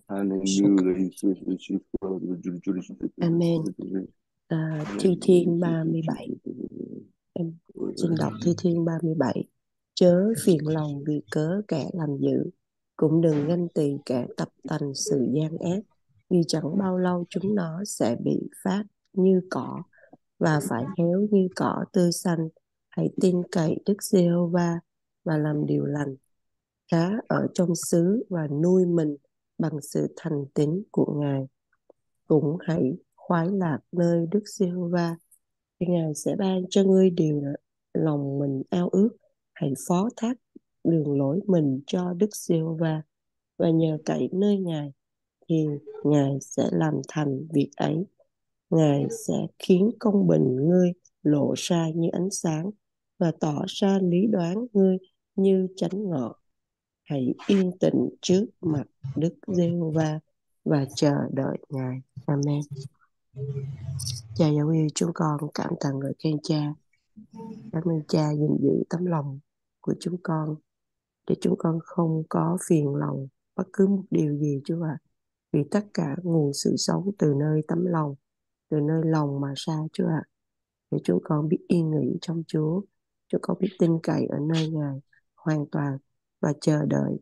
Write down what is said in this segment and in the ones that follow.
Hallelujah. Amen. Thi Thiên 37. Em xin đọc Thi Thiên 37. Chớ phiền lòng vì cớ kẻ làm dữ, cũng đừng ganh tỳ kẻ tập tành sự gian ác, vì chẳng bao lâu chúng nó sẽ bị phát như cỏ và phải héo như cỏ tươi xanh. Hãy tin cậy Đức Giê-hô-va và làm điều lành, khá ở trong xứ và nuôi mình bằng sự thành tín của Ngài. Cũng hãy khoái lạc nơi Đức Giê-hô-va, thì Ngài sẽ ban cho ngươi điều lòng mình ao ước. Hãy phó thác đường lối mình cho Đức Giê-hô-va và nhờ cậy nơi Ngài, thì Ngài sẽ làm thành việc ấy. Ngài sẽ khiến công bình ngươi lộ ra như ánh sáng và tỏ ra lý đoán ngươi như chánh ngọ. Hãy yên tĩnh trước mặt Đức Giê-hô-va và chờ đợi Ngài. Amen. Cha dấu yêu chúng con cảm tạ ngợi khen Cha. Cảm ơn Cha gìn giữ tấm lòng của chúng con để chúng con không có phiền lòng bất cứ một điều gì, Chúa ạ. Vì tất cả nguồn sự sống từ nơi tấm lòng, từ nơi lòng mà ra, Chúa ạ. Để chúng con biết yên nghỉ trong Chúa, chúng con biết tin cậy ở nơi Ngài hoàn toàn và chờ đợi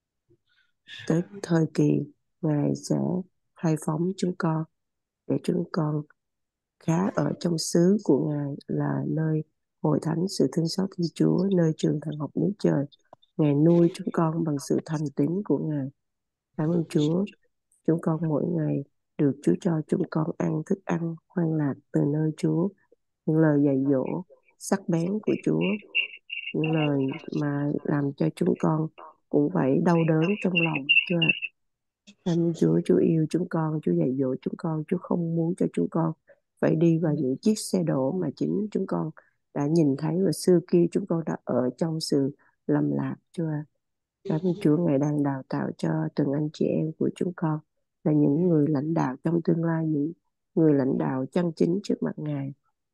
tới thời kỳ Ngài sẽ khai phóng chúng con, để chúng con khá ở trong xứ của Ngài là nơi hội thánh sự thương xót Thiên Chúa, nơi trường thần học nước trời. Ngài nuôi chúng con bằng sự thành tín của Ngài. Cảm ơn Chúa. Chúng con mỗi ngày được Chúa cho chúng con ăn thức ăn khoan lạc từ nơi Chúa, những lời dạy dỗ sắc bén của Chúa, những lời mà làm cho chúng con cũng phải đau đớn trong lòng, Chúa ạ. Cảm ơn Chúa, Chúa yêu chúng con, Chúa dạy dỗ chúng con, Chúa không muốn cho chúng con phải đi vào những chiếc xe đổ mà chính chúng con đã nhìn thấy, và xưa kia chúng con đã ở trong sự lầm lạc, Chúa ạ. Cảm ơn Chúa, Ngài đang đào tạo cho từng anh chị em của chúng con là những người lãnh đạo trong tương lai, những người lãnh đạo chân chính trước mặt Ngài.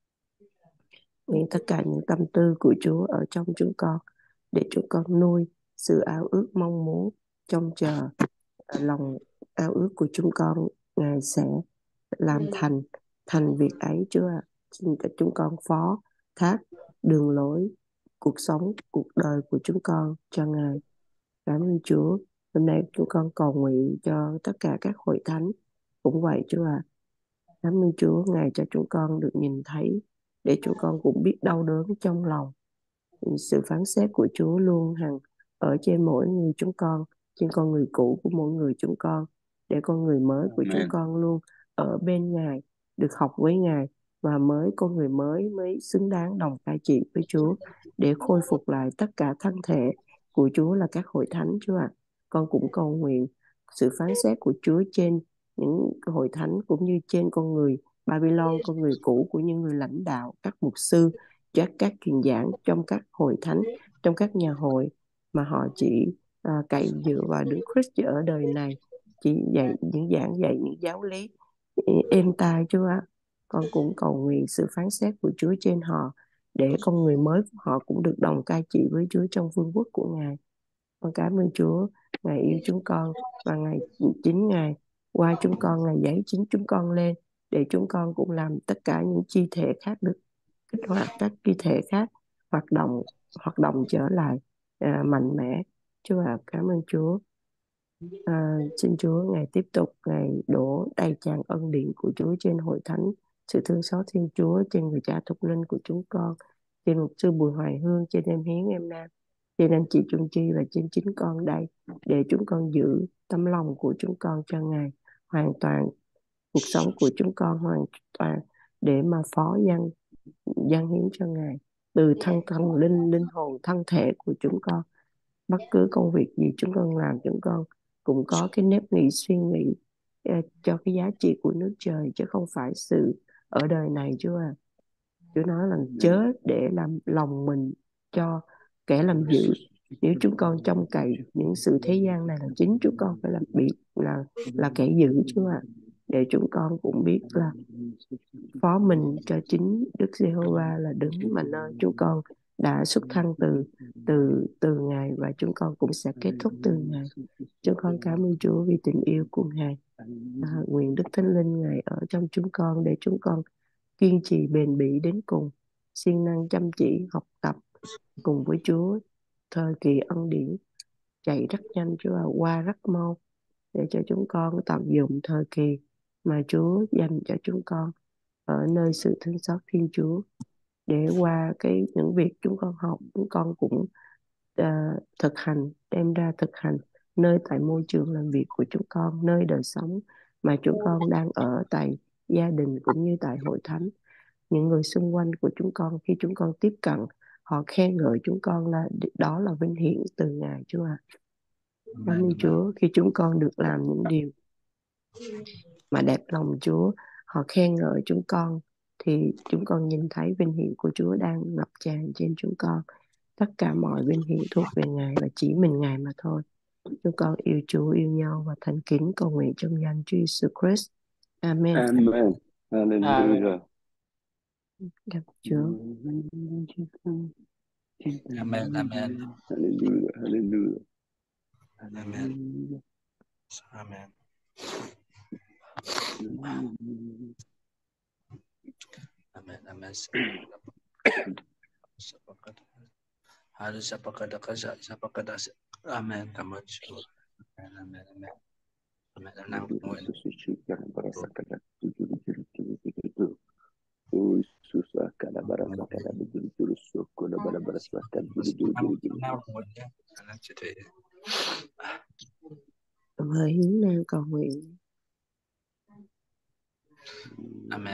Nguyện tất cả những tâm tư của Chúa ở trong chúng con, để chúng con nuôi sự ao ước mong muốn trông chờ lòng ao ước của chúng con, Ngài sẽ làm thành việc ấy, Chúa ạ. Xin cho chúng con phó thác đường lối cuộc sống, cuộc đời của chúng con cho Ngài. Cảm ơn Chúa. Hôm nay chúng con cầu nguyện cho tất cả các hội thánh cũng vậy, Chúa ạ. Cảm ơn Chúa, Ngài cho chúng con được nhìn thấy, để chúng con cũng biết đau đớn trong lòng. Sự phán xét của Chúa luôn hằng ở trên mỗi người chúng con, trên con người cũ của mỗi người chúng con, để con người mới của chúng con luôn ở bên Ngài, được học với Ngài, và con người mới xứng đáng đồng cai trị với Chúa, để khôi phục lại tất cả thân thể của Chúa là các hội thánh, Chúa ạ. Con cũng cầu nguyện sự phán xét của Chúa trên những hội thánh, cũng như trên con người Babylon, con người cũ của những người lãnh đạo, các mục sư, các truyền giảng trong các hội thánh, trong các nhà hội, mà họ chỉ cậy dựa vào Đức Christ ở đời này, chỉ giảng dạy những giáo lý êm tai, Chúa ạ. Con cũng cầu nguyện sự phán xét của Chúa trên họ, để con người mới của họ cũng được đồng cai trị với Chúa trong vương quốc của Ngài. Con cảm ơn Chúa, Ngài yêu chúng con, và chính Ngài qua chúng con, Ngài giấy chính chúng con lên, để chúng con cũng làm tất cả những chi thể khác được kích hoạt, các chi thể khác hoạt động trở lại mạnh mẽ. Chúa ạ, cảm ơn Chúa. Xin Chúa Ngài tiếp tục Ngài đổ đầy tràn ân điển của Chúa trên hội thánh sự thương xót Thiên Chúa, trên người cha Thục Linh của chúng con, trên mục sư Bùi Hoài Hương, trên em Hiến em Nam, trên anh chị Trung Chi, và trên chính con đây, để chúng con giữ tấm lòng của chúng con cho Ngài hoàn toàn, cuộc sống của chúng con hoàn toàn, để mà phó dâng hiến cho Ngài từ thân linh hồn thân thể của chúng con. Bất cứ công việc gì chúng con làm, chúng con cũng có cái nếp nghĩ suy nghĩ cho cái giá trị của nước trời, chứ không phải sự ở đời này, Chúa à. Chúa nói là chớ để làm lòng mình cho kẻ làm dữ. Nếu chúng con trông cậy những sự thế gian này, là chính chúng con phải là kẻ dữ, Chúa ạ. Để chúng con cũng biết là phó mình cho chính Đức Giê-hô-va là đứng mà nơi chúng con đã xuất thân từ từ từ Ngài, và chúng con cũng sẽ kết thúc từ Ngài. Chúng con cảm ơn Chúa vì tình yêu của Ngài. Nguyện Đức Thánh Linh Ngài ở trong chúng con để chúng con kiên trì bền bỉ đến cùng, siêng năng chăm chỉ học tập cùng với Chúa. Thời kỳ ân điển chạy rất nhanh Chúa, qua rất mau, để cho chúng con tận dụng thời kỳ mà Chúa dành cho chúng con ở nơi sự thương xót Thiên Chúa, để qua những việc chúng con học, chúng con cũng thực hành, đem ra thực hành nơi tại môi trường làm việc của chúng con, nơi đời sống mà chúng con đang ở, tại gia đình cũng như tại hội thánh. Những người xung quanh của chúng con khi chúng con tiếp cận, họ khen ngợi chúng con, là đó là vinh hiển từ Ngài Chúa ạ. Cảm ơn Chúa khi chúng con được làm những điều mà đẹp lòng Chúa, họ khen ngợi chúng con, thì chúng con nhìn thấy vinh hiển của Chúa đang ngập tràn trên chúng con. Tất cả mọi vinh hiển thuộc về Ngài và chỉ mình Ngài mà thôi. Chúng con yêu Chúa, yêu nhau và thành kính cầu nguyện trong danh Chúa Jesus Christ. Amen. Amen. Hallelujah. Cảm Chúa. Amen. Amen. Hallelujah. Hallelujah. Amen. Amen. Amen. Amen. Amen. Cảm ơn Chúa. Amen. Amen. Amen. Nam nguyện. Với hiến nam cầu nguyện. Amen.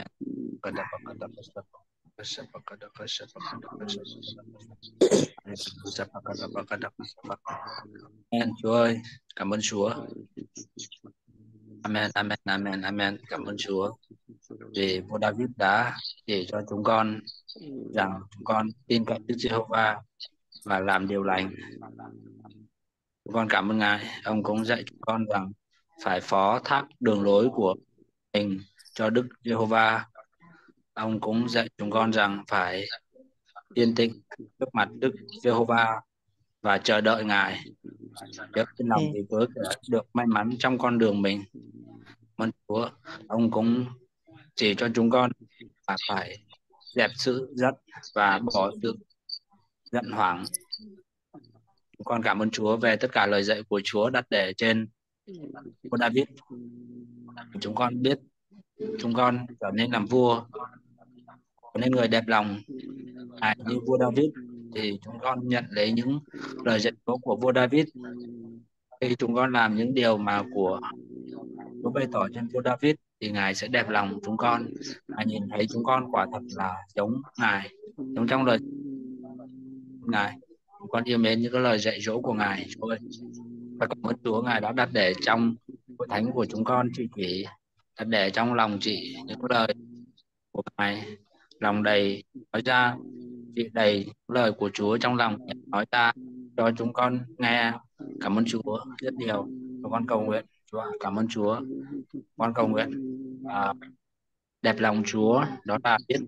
Amen. Chúa ơi, cảm ơn Chúa. Amen. Amen. Amen. Amen. Cảm ơn Chúa vì vua David đã chỉ cho chúng con rằng chúng con tin cậy Đức Giê-hô-va và làm điều lành. Chúng con cảm ơn Ngài. Ông cũng dạy chúng con rằng phải phó thác đường lối của mình cho Đức Giê-hô-va. Ông cũng dạy chúng con rằng phải yên tĩnh trước mặt Đức Giê-hô-va và chờ đợi Ngài. Chớ tin lòng vì cớ được may mắn trong con đường mình. Mơn Chúa, ông cũng chỉ cho chúng con là phải dẹp sự giận và bỏ sự giận hoảng. Chúng con cảm ơn Chúa về tất cả lời dạy của Chúa đặt để trên vua David. Chúng con biết chúng con trở nên làm vua, trở nên người đẹp lòng như vua David, thì chúng con nhận lấy những lời dạy dỗ của vua David. Khi chúng con làm những điều mà của Chúa bày tỏ trên vua David thì Ngài sẽ đẹp lòng chúng con. Ngài nhìn thấy chúng con quả thật là giống Ngài, giống trong lời Ngài. Chúng con yêu mến những cái lời dạy dỗ của Ngài. Chúa ơi, và cảm ơn Chúa, Ngài đã đặt để trong hội thánh của chúng con chỉ đặt để trong lòng chị những lời của Ngài, lòng đầy nói ra, chị đầy lời của Chúa trong lòng nói ra cho chúng con nghe. Cảm ơn Chúa rất nhiều. Và con cầu nguyện Chúa, cảm ơn Chúa. Con cầu nguyện đẹp lòng Chúa, đó là biết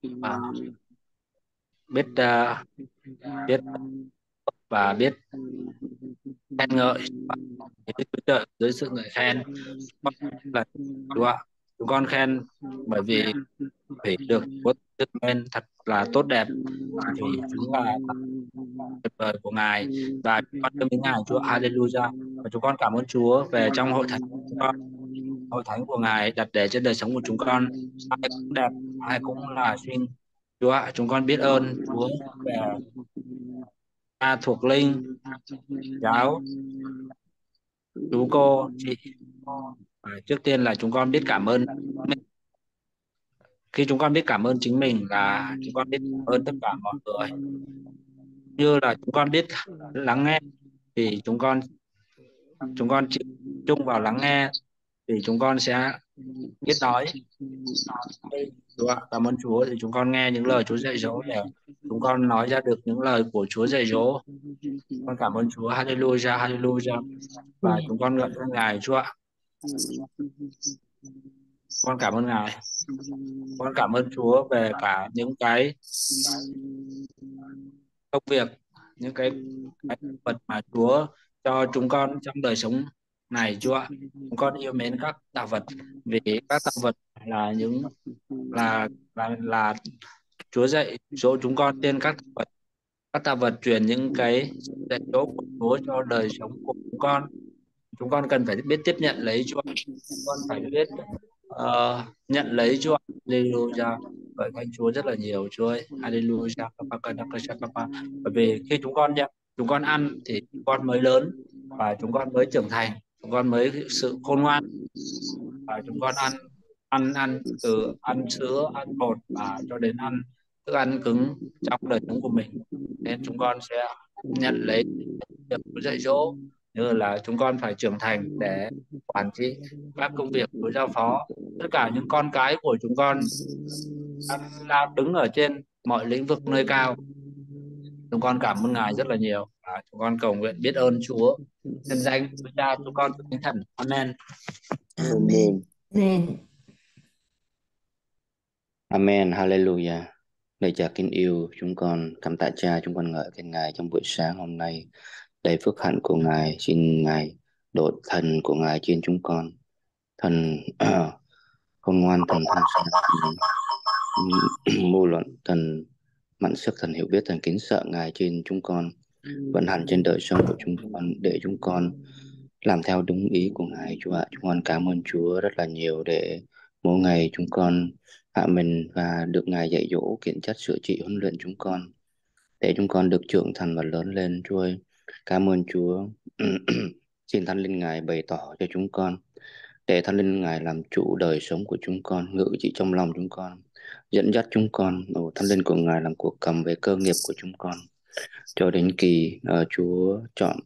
biết biết và biết khen ngợi dưới sự ngợi khen là Chúa. Chúng con khen bởi vì phải được Chúa dựng lên thật là tốt đẹp, vì chúng là tuyệt vời của Ngài, và chúng con yêu mến Ngài. Chúa, Hallelujah. Và chúng con cảm ơn Chúa về trong hội thánh của chúng con, hội thánh của Ngài đặt để trên đời sống của chúng con, ai cũng đẹp, ai cũng là xinh. Chúa ạ, chúng con biết ơn Chúa về cha thuộc linh, giáo, chú cô, chị. Trước tiên là chúng con biết cảm ơn mình. Khi chúng con biết cảm ơn chính mình là chúng con biết cảm ơn tất cả mọi người. Như là chúng con biết lắng nghe thì chúng con chịu chung vào lắng nghe thì chúng con sẽ biết nói. Chúa ạ, cảm ơn Chúa thì chúng con nghe những lời Chúa dạy dỗ để chúng con nói ra được những lời của Chúa dạy dỗ. Con cảm ơn Chúa, Hallelujah, Hallelujah. Và chúng con ngợi khen Ngài. Chúa ạ, con cảm ơn Ngài. Con cảm ơn Chúa về cả những cái công việc, những cái vật mà Chúa cho chúng con trong đời sống này, Chúa ạ. Chúng con yêu mến các tạo vật, vì các tạo vật là những là Chúa dạy dỗ chúng con trên các tạo vật. Các tạo vật truyền những cái dạy dỗ của Chúa cho đời sống của chúng con. Chúng con cần phải biết tiếp nhận lấy, Chúa. Chúng con phải biết nhận lấy, Chúa. Hallelujah. Vậy anh Chúa rất là nhiều, Chúa ơi. Hallelujah. Bởi vì khi chúng con ăn thì chúng con mới lớn, và chúng con mới trưởng thành, chúng con mới sự khôn ngoan, và chúng con ăn ăn ăn từ ăn sữa, ăn bột, và cho đến ăn thức ăn cứng trong đời sống của mình. Nên chúng con sẽ nhận lấy việc Chúa dạy dỗ, như là chúng con phải trưởng thành để quản trị các công việc Chúa giao phó. Tất cả những con cái của chúng con đang đứng ở trên mọi lĩnh vực nơi cao. Chúng con cảm ơn Ngài rất là nhiều, và chúng con cầu nguyện biết ơn Chúa. Nhân danh Chúa Cha, chúng con thánh thần. Amen. Amen. Amen. Amen, Hallelujah. Lời Cha kính yêu, chúng con cảm tạ Cha, chúng con ngợi khen Ngài trong buổi sáng hôm nay. Đầy phước hạnh của Ngài, xin Ngài đổ thần của Ngài trên chúng con. Thần khôn ngoan, thần thông sáng, thần mưu luận, thần mạnh sức, thần hiểu biết, thần kính sợ Ngài trên chúng con, vận hành trên đời sống của chúng con, để chúng con làm theo đúng ý của Ngài, Chúa ạ. Chúng con cảm ơn Chúa rất là nhiều, để mỗi ngày chúng con hạ mình và được Ngài dạy dỗ, kiện chất, sửa trị, huấn luyện chúng con, để chúng con được trưởng thành và lớn lên, Chúa ơi. Cảm ơn Chúa. Xin Thánh Linh Ngài bày tỏ cho chúng con, để Thánh Linh Ngài làm chủ đời sống của chúng con, ngự trị trong lòng chúng con, dẫn dắt chúng con. Thánh Linh của Ngài làm cuộc cầm về cơ nghiệp của chúng con, cho đến kỳ Chúa chọn.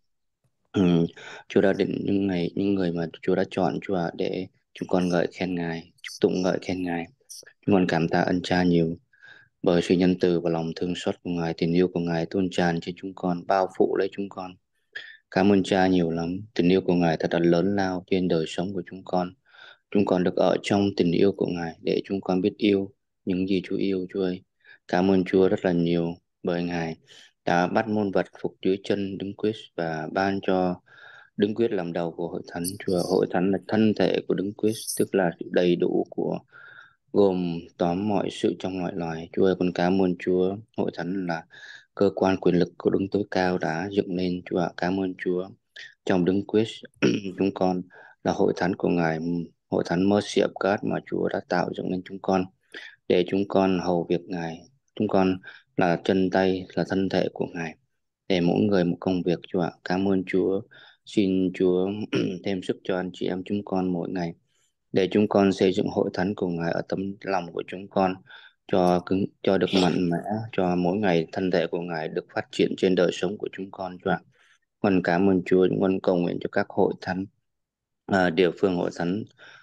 Chúa đã định những người mà Chúa đã chọn, Chúa ạ, để chúng con ngợi khen Ngài, chúc tụng ngợi khen Ngài. Chúng con cảm tạ ân Cha nhiều, bởi sự nhân từ và lòng thương xót của Ngài, tình yêu của Ngài tuôn tràn trên chúng con, bao phủ lấy chúng con. Cảm ơn Cha nhiều lắm, tình yêu của Ngài thật là lớn lao trên đời sống của chúng con. Chúng con được ở trong tình yêu của Ngài, để chúng con biết yêu những gì Chúa yêu, Chúa ơi. Cảm ơn Chúa rất là nhiều, bởi Ngài đã bắt muôn vật phục dưới chân Đấng Christ và ban cho Đấng Christ làm đầu của hội thánh. Chúa, hội thánh là thân thể của Đấng Christ, tức là sự đầy đủ của gồm tóm mọi sự trong mọi loài. Chúa ơi, con cảm ơn Chúa, hội thánh là cơ quan quyền lực của Đấng tối cao đã dựng nên. Chúa ạ, cảm ơn Chúa. Trong Đấng Christ, chúng con là hội thánh của Ngài, hội thánh Mercy of God mà Chúa đã tạo dựng nên chúng con, để chúng con hầu việc Ngài. Chúng con là chân tay, là thân thể của Ngài, để mỗi người một công việc. Chúa ạ, cảm ơn Chúa. Xin Chúa thêm sức cho anh chị em chúng con mỗi ngày, để chúng con xây dựng hội thánh của Ngài ở tấm lòng của chúng con, cho được mạnh mẽ, cho mỗi ngày thân thể của Ngài được phát triển trên đời sống của chúng con. Chúa ạ, con cảm ơn Chúa. Chúng con cầu nguyện cho các hội thánh, địa phương, hội thánh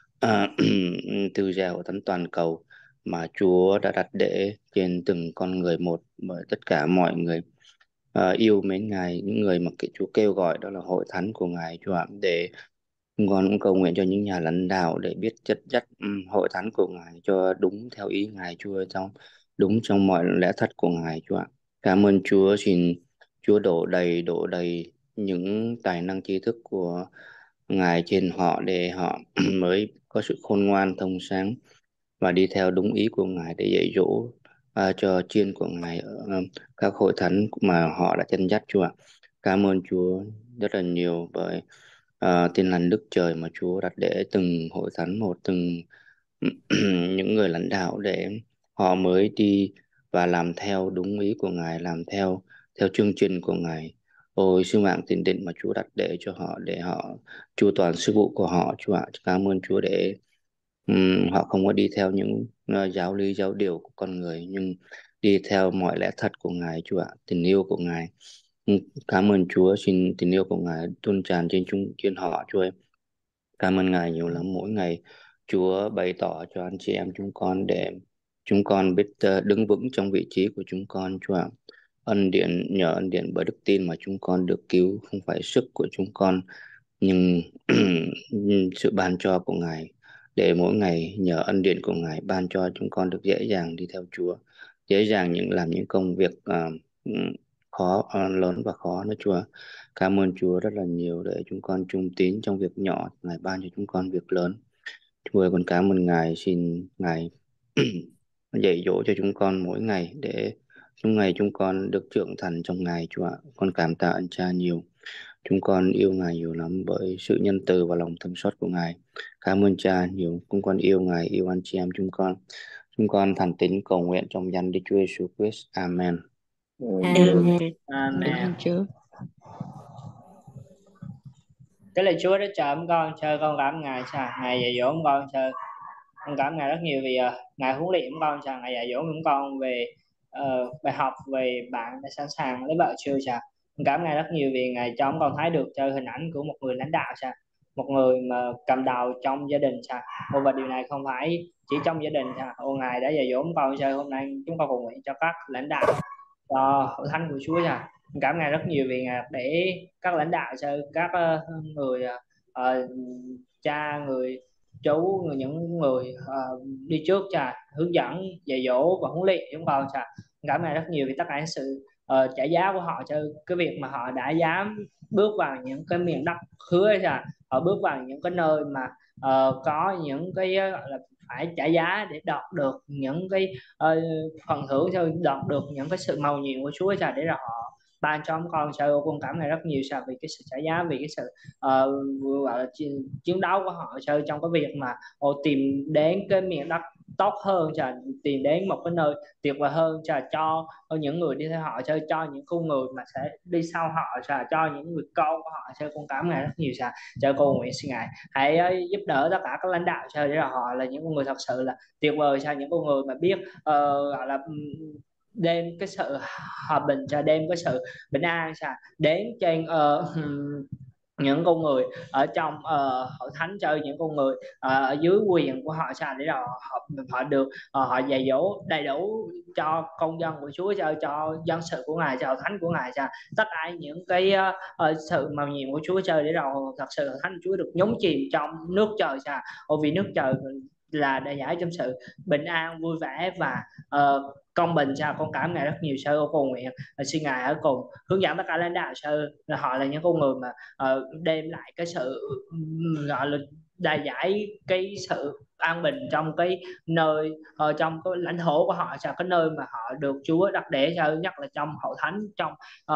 tư gia, hội thánh toàn cầu mà Chúa đã đặt để trên từng con người một, bởi tất cả mọi người yêu mến Ngài, những người mà Chúa kêu gọi đó là hội thánh của Ngài. Chúa ạ, để con cũng cầu nguyện cho những nhà lãnh đạo để biết chất dắt hội thánh của Ngài cho đúng theo ý Ngài, Chúa, đúng trong mọi lẽ thật của Ngài. Chúa ạ, cảm ơn Chúa. Xin Chúa đổ đầy những tài năng tri thức của Ngài trên họ, để họ mới có sự khôn ngoan, thông sáng và đi theo đúng ý của Ngài, để dạy dỗ cho chiên của Ngài ở các hội thánh mà họ đã chân dắt. Chúa ạ, cảm ơn Chúa rất là nhiều, bởi tin lành Đức Trời mà Chúa đặt để từng hội thánh một, từng những người lãnh đạo, để họ mới đi và làm theo đúng ý của Ngài, làm theo chương trình của Ngài. Ôi, sứ mạng tiền định mà Chúa đặt để cho họ, để họ chu toàn sứ vụ của họ. Chúa ạ, cảm ơn Chúa, để họ không có đi theo những giáo lý, giáo điều của con người, nhưng đi theo mọi lẽ thật của Ngài. Chúa ạ, tình yêu của Ngài. Cảm ơn Chúa. Xin tình yêu của Ngài tuôn tràn trên họ, Chúa ơi. Cảm ơn Ngài nhiều lắm. Mỗi ngày Chúa bày tỏ cho anh chị em chúng con, để chúng con biết đứng vững trong vị trí của chúng con. Chúa ạ, nhờ ân điển bởi đức tin mà chúng con được cứu, không phải sức của chúng con, nhưng sự ban cho của Ngài, để mỗi ngày nhờ ân điển của Ngài ban cho chúng con được dễ dàng đi theo Chúa, dễ dàng làm những công việc lớn và khó nữa Chúa. Cảm ơn Chúa rất là nhiều để chúng con trung tín trong việc nhỏ, Ngài ban cho chúng con việc lớn. Chúa ơi, con cảm ơn Ngài, xin Ngài dạy dỗ cho chúng con mỗi ngày để chúng con được trưởng thành trong Ngài Chúa ạ. Con cảm tạ ơn Cha nhiều. Chúng con yêu Ngài nhiều lắm bởi sự nhân từ và lòng thương xót của Ngài. Cảm ơn Cha nhiều. Chúng con yêu Ngài, yêu anh chị em chúng con. Chúng con thành tín cầu nguyện trong danh Đức Chúa Giêsu Christ. Amen. Amen. Amen. Cảm ơn Chúa. Cái lời Chúa đã chờ con chơi, con cảm Ngài sao Ngài dạy dỗ con chơi, con cảm Ngài rất nhiều vì Ngài huấn luyện con sao Ngài dạy dỗ con về bài học, về bạn đã sẵn sàng lấy vợ chưa sao. Con cảm Ngài rất nhiều vì Ngài cho con thấy được chơi hình ảnh của một người lãnh đạo sao, một người mà cầm đầu trong gia đình sao. Và điều này không phải chỉ trong gia đình sao. Ngài đã dạy dỗ con chơi. Hôm nay chúng con cầu nguyện cho các lãnh đạo, cho hội thánh của Chúa sao. Cảm Ngài rất nhiều vì Ngài để các lãnh đạo cho các người cha, người chú, những người đi trước cha hướng dẫn, dạy dỗ và huấn luyện chúng con cha. Cảm Ngài rất nhiều vì tất cả sự trả giá của họ cho cái việc mà họ đã dám bước vào những cái miền đất hứa cha. Họ bước vào những cái nơi mà có những cái gọi là phải trả giá để đạt được những cái phần thưởng, cho đạt được những cái sự mầu nhiệm của Chúa cha, để rồi họ ban cho con sao. Con cảm ơn rất nhiều sao vì cái sự trả giá, vì cái sự gọi là chiến đấu của họ sao, trong cái việc mà tìm đến cái miền đất tốt hơn cha, tìm đến một cái nơi tuyệt vời hơn cha, cho những người đi theo họ cha, cho những con người mà sẽ đi sau họ cha, cho những người con của họ cha. Con cảm ơn Ngài rất nhiều cha. Cha con nguyện xin Ngài hãy giúp đỡ tất cả các lãnh đạo cha, để là họ là những con người thật sự là tuyệt vời cha, những con người mà biết gọi là đem cái sự hòa bình cha, đem cái sự bình an cha đến trên những con người ở trong hội thánh, cho những con người ở dưới quyền của họ cha, để rồi họ được họ dạy dỗ đầy đủ cho công dân của Chúa, cho dân sự của Ngài, cho hội thánh của Ngài cha. Tất cả những cái sự mầu nhiệm của Chúa cha, để rồi thật sự hội thánh của Chúa được nhúng chìm trong nước trời cha. Vì nước trời là để giải trong sự bình an, vui vẻ và công bình cha. Con cảm Ngài rất nhiều sơ. Con nguyện xin Ngài ở cùng hướng dẫn tất cả lãnh đạo sơ, là họ là những con người mà đem lại cái sự gọi là đài giải cái sự an bình trong cái nơi trong cái lãnh thổ của họ cha, cái nơi mà họ được Chúa đặt để cho, nhất là trong hội thánh, trong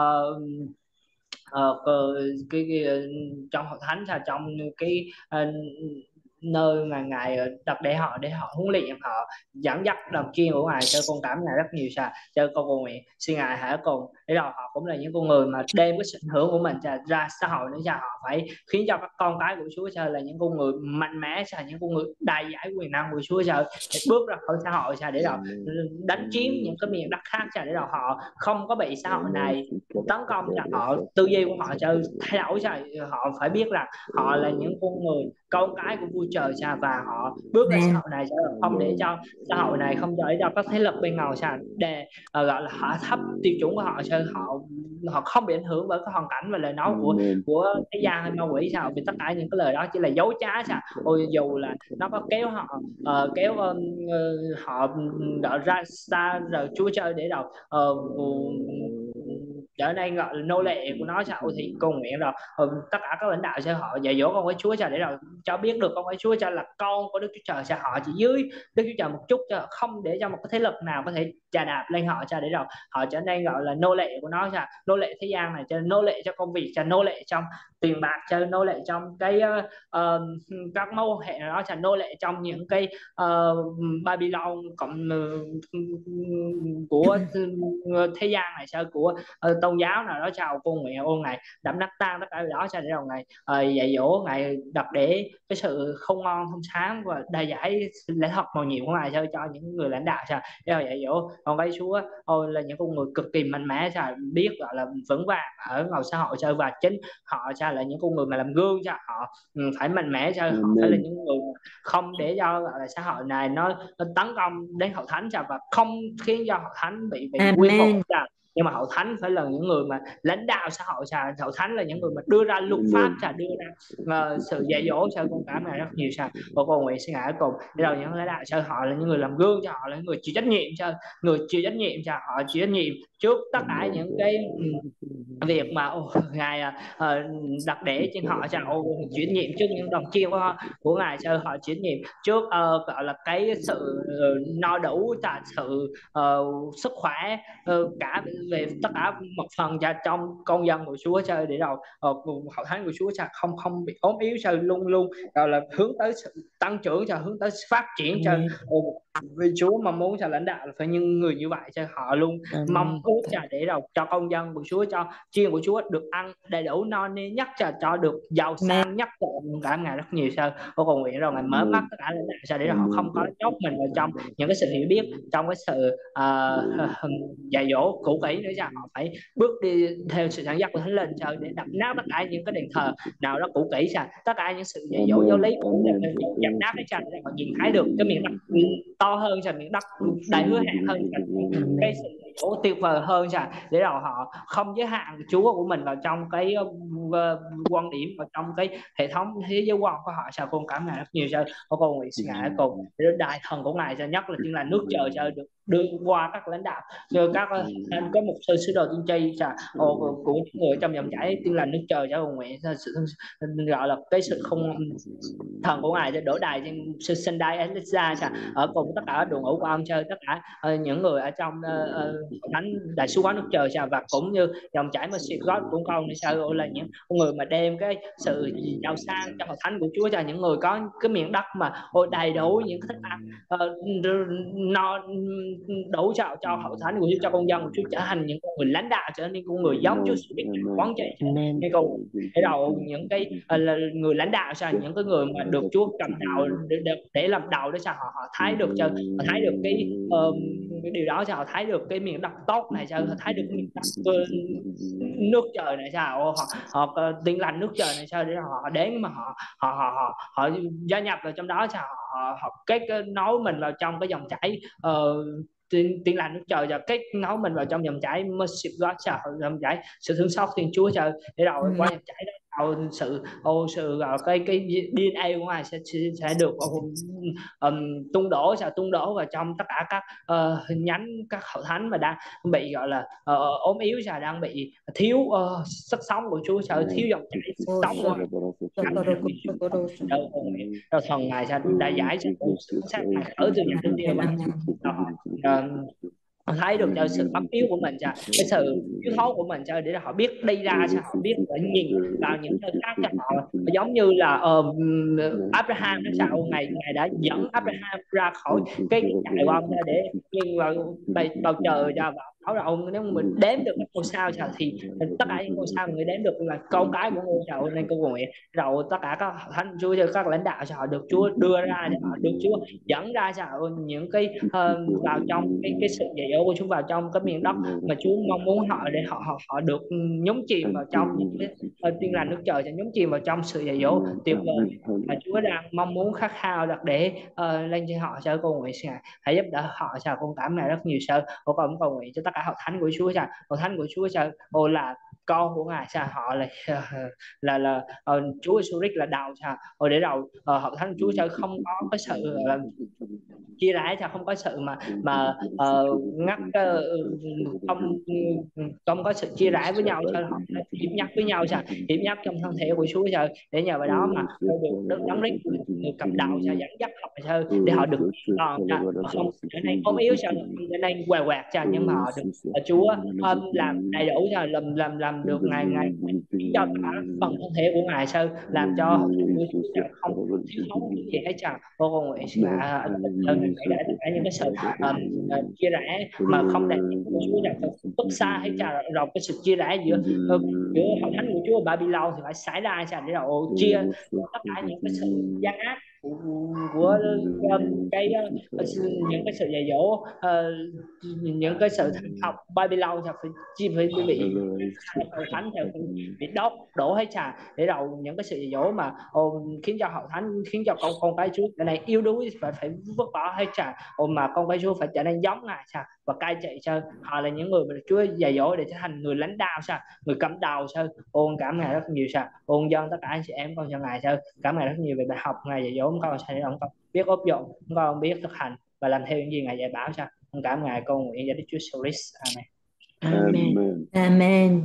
trong hội thánh cha, trong cái nơi mà Ngài đặt để họ huấn luyện, họ dẫn dắt đồng chiên của Ngài. Cho con cảm Ngài rất nhiều cha. Cho con cầu nguyện xin Ngài hãy cùng để rồi họ cũng là những con người mà đem cái sự ảnh hưởng của mình ra xã hội nữa cha. Họ phải khiến cho các con cái của Chúa cha là những con người mạnh mẽ cha, những con người đại giải quyền năng của Chúa cha, để bước ra khỏi xã hội cha, để rồi đánh chiếm những cái miền đất khác cha, để rồi họ không có bị xã hội này tấn công cha. Họ tư duy của họ cha thay đổi cha. Họ phải biết rằng họ là những con người con cái của vua trời cha, và họ bước ra xã hội này cha, không để cho xã hội này, không để cho các thế lực bên ngoài cha, để gọi là họ thấp tiêu chuẩn của họ cha. Họ không bị ảnh hưởng bởi cái hoàn cảnh và lời nói của thế gian hay ma quỷ sao, vì tất cả những cái lời đó chỉ là dối trá sao. Dù là nó có kéo họ họ đợi ra xa rồi Chúa chơi, để đâu trở nên gọi là nô lệ của nó sao. Thì cầu nguyện rồi tất cả các lãnh đạo sẽ họ dạy dỗ con với Chúa cha, để rồi cho biết được con với Chúa cha là con của Đức Chúa Trời cha. Họ chỉ dưới Đức Chúa Trời một chút cha, không để cho một cái thế lực nào có thể chà đạp lên họ cha, để rồi họ trở nên gọi là nô lệ của nó cha, nô lệ thế gian này cha, nô lệ cho công việc cha, nô lệ trong tiền bạc cha, nô lệ trong cái các mâu hệ đó cha, nô lệ trong những cái Babylon cộng của thế gian này sao, của tôn giáo nào đó chào. Con nguyện ôn Ngài đậm nát tan tất cả đó cha, để đầu Ngài dạy dỗ, Ngài đặt để cái sự không ngon không sáng và đa giải lẽ thật màu nhiệm của Ngài cho những người lãnh đạo cha, để dạy dỗ con cái Chúa là những con người cực kỳ mạnh mẽ cha, biết gọi là vững vàng ở ngoài xã hội cha, và chính họ cha là những con người mà làm gương cha. Họ phải mạnh mẽ cha, họ phải là những người không để cho gọi là xã hội này nó tấn công đến hội thánh cha, và không khiến cho hội thánh bị quy phục cha. nhưng mà hậu thánh phải là những người mà lãnh đạo xã hội. Hậu thánh là những người mà đưa ra luật pháp, đưa ra sự dạy dỗ. Con cảm này rất nhiều. Và con nguyện xin ngài cùng để đầu những lãnh đạo họ là những người làm gương cho họ, là những người chịu trách nhiệm người chịu trách nhiệm họ chịu trách nhiệm trước tất cả những cái việc mà ngài đặt để trên họ, chịu trách nhiệm trước những đồng chiên của ngài, họ chịu trách nhiệm trước gọi là cái sự no đủ, sự sức khỏe, cả về tất cả một phần trong công dân của Chúa, để đầu hậu thánh của Chúa không bị ốm yếu, luôn luôn gọi là hướng tới sự tăng trưởng, hướng tới phát triển. Vì Chúa mong muốn lãnh đạo là phải những người như vậy, họ luôn mong ước để đầu cho công dân của Chúa, cho chiên của Chúa được ăn đầy đủ no nê nhất, cho được giàu sang nhất. Cảm ngài rất nhiều. Con nguyện rồi ngài mở mắt tất cả lãnh đạo để họ không có chốt mình vào trong những cái sự hiểu biết, trong cái sự dạy dỗ cũ kỹ nữa, họ phải bước đi theo sự dẫn dắt của Thánh Linh, để đập nát tất cả những cái đền thờ nào đó cũ kỹ, tất cả những sự dạy dỗ giáo lý dập nát để họ nhìn thấy được cái miền đất to hơn, miền đất đầy hứa hẹn hơn, cái sự tuyệt vời hơn, để rồi họ không giới hạn Chúa của mình vào trong cái quan điểm, vào trong cái hệ thống thế giới quan của họ. Con cảm ngài rất nhiều. Con nguyện xin ngài cùng để đại thần của ngài nhất là tiếng là nước trời được đưa qua các lãnh đạo, các anh có một sư đồ tiên tri của những người trong dòng chảy tiếng là nước trời, con nguyện sự gọi là cái sự không thần của ngài đổ đài trên sư Sendai Elisa ở cùng tất cả đội ngũ của ông, tất cả những người ở trong thánh đại sứ quán nước trời, và cũng như dòng chảy mà God của con là những người mà đem cái sự giàu sang cho hội thánh của Chúa, cho những người có cái miền đất mà đầy đủ những thức ăn no đủ cho hội thánh của Chúa, cho con dân của Chúa trở thành những con người lãnh đạo, trở nên con người giống Chúa quán trị. Nên con để đầu những cái người lãnh đạo, những cái người mà được Chúa cầm đầu để làm đầu, để họ thấy được, họ thấy được cái điều đó, họ thấy được cái miền đất tốt này, họ thấy được miền đất nước trời này, họ tin lành nước trời này, để họ đến mà họ gia nhập vào trong đó, họ kết nối mình vào trong cái dòng chảy tin lành nước trời, và kết nối mình vào trong dòng chảy mercy God, dòng chảy sự thương xót Thiên Chúa, để rồi qua dòng chảy đó sự cái DNA của ngài sẽ được tung đổ vào trong tất cả các nhánh, các hậu thánh mà đang bị gọi là ốm yếu, đang bị thiếu sức sống của Chúa, thiếu dòng chảy sức sống của rồi thần ngài đã giải sát ở từ nhà tiên thấy được cho sự bất yếu của mình, cái sự thiếu thốn của mình, để họ biết đi ra, họ biết nhìn vào những nơi khác, họ giống như là Abraham ngài đã dẫn Abraham ra khỏi cái trại bom để nhìn vào bầu trời, và bảo là ông nếu mình đếm được các ngôi sao thì tất cả những ngôi sao người đếm được là con cái của ngôi sao, nên câu nguyện rồi tất cả các thánh Chúa, các lãnh đạo họ được Chúa đưa ra, họ được Chúa dẫn ra những cái vào trong cái sự dạy dỗ của chúng, vào trong cái miền đất mà Chúa mong muốn họ, để họ được nhúng chìm vào trong những cái tiên lành nước trời, nhúng chìm vào trong sự dạy dỗ tuyệt vời mà Chúa đang mong muốn khát khao đặt để lên cho họ. Con nguyện hãy giúp đỡ họ. Con cảm ơn rất nhiều. Con cầu nguyện cho tất cả hội thánh của Chúa, hội thánh của Chúa là con của ngài, họ là Chúa Jesus Christ là đầu, để đầu hội thánh của Chúa không có cái sự chia rẽ, không có sự mà ngắt không có sự chia rẽ với nhau, họ hiệp nhất với nhau, hiệp nhất trong thân thể của Chúa, để nhờ vào đó mà được đấng Christ người cầm đầu dẫn dắt họ, để họ được còn không trở nên ốm yếu, trở nên què quẹt, nhưng mà họ được Chúa làm đầy đủ, làm được ngài cho cả phần thân thể của ngài, làm cho không thiếu thốn gì hết. Con nguyện những cái sự chia rẽ mà không để Chúa bước xa hết, rồi cái sự chia rẽ giữa hội thánh của Chúa Babylon thì phải xảy ra, để rồi chia tất cả những cái sự gian ác của những cái sự dạy dỗ, những cái sự học Babylon phải bị hội thánh bị đổ hết, để rồi những cái sự dạy dỗ mà khiến cho hội thánh, khiến cho con cái Chúa trở nên yếu đuối, phải vứt bỏ hết, mà con cái Chúa phải trở nên giống ngài, và cai trị Sư. Họ là những người mà được Chúa dạy dỗ để trở thành người lãnh đạo Sư, người cầm đầu Sư. Ôn cảm Ngài rất nhiều Sư. Ôn dân tất cả anh chị em con cho Ngài Sư. Cảm Ngài rất nhiều về bài học Ngài dạy dỗ con Sư, để con biết áp dụng, con biết thực hành và làm theo những gì Ngài dạy bảo Sư. Con cảm Ngài, con nguyện cho Đức Chúa Jesus Christ. Amen. Amen. Amen.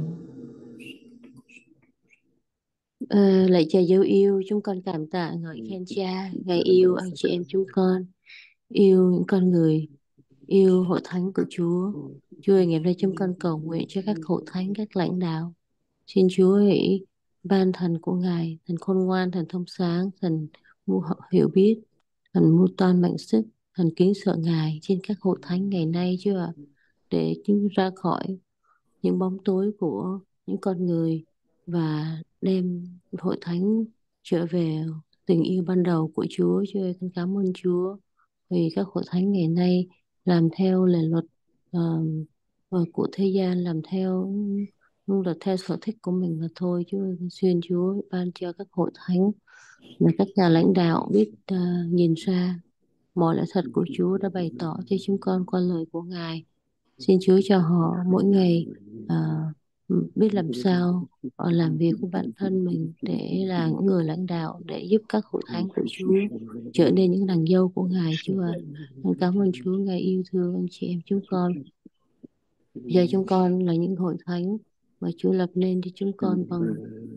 Lạy Cha dấu yêu, chúng con cảm tạ ngợi khen Cha, Ngài yêu anh chị em chúng con, yêu những con người, yêu hội thánh của Chúa. Chúa ơi, ngày hôm nay chúng con cầu nguyện cho các hội thánh, các lãnh đạo. Xin Chúa hãy ban thần của Ngài, thần khôn ngoan, thần thông sáng, thần hiểu biết, thần mưu toan mạnh sức, thần kính sợ Ngài trên các hội thánh ngày nay Chúa ạ, để chúng ra khỏi những bóng tối của những con người và đem hội thánh trở về tình yêu ban đầu của Chúa. Chúa ơi, con cảm ơn Chúa vì các hội thánh ngày nay làm theo lề luật của thế gian, làm theo luật theo sở thích của mình mà thôi. Chúa ơi, con xin Chúa ban cho các hội thánh và các nhà lãnh đạo biết nhìn ra mọi lẽ thật của Chúa đã bày tỏ cho chúng con qua lời của Ngài. Xin Chúa cho họ mỗi ngày biết làm sao họ làm việc của bản thân mình để là những người lãnh đạo, để giúp các hội thánh của Chúa trở nên những nàng dâu của Ngài. Chúa ạ, con cảm ơn Chúa, Ngài yêu thương anh chị em chúng con. Giờ chúng con là những hội thánh mà Chúa lập nên cho chúng con bằng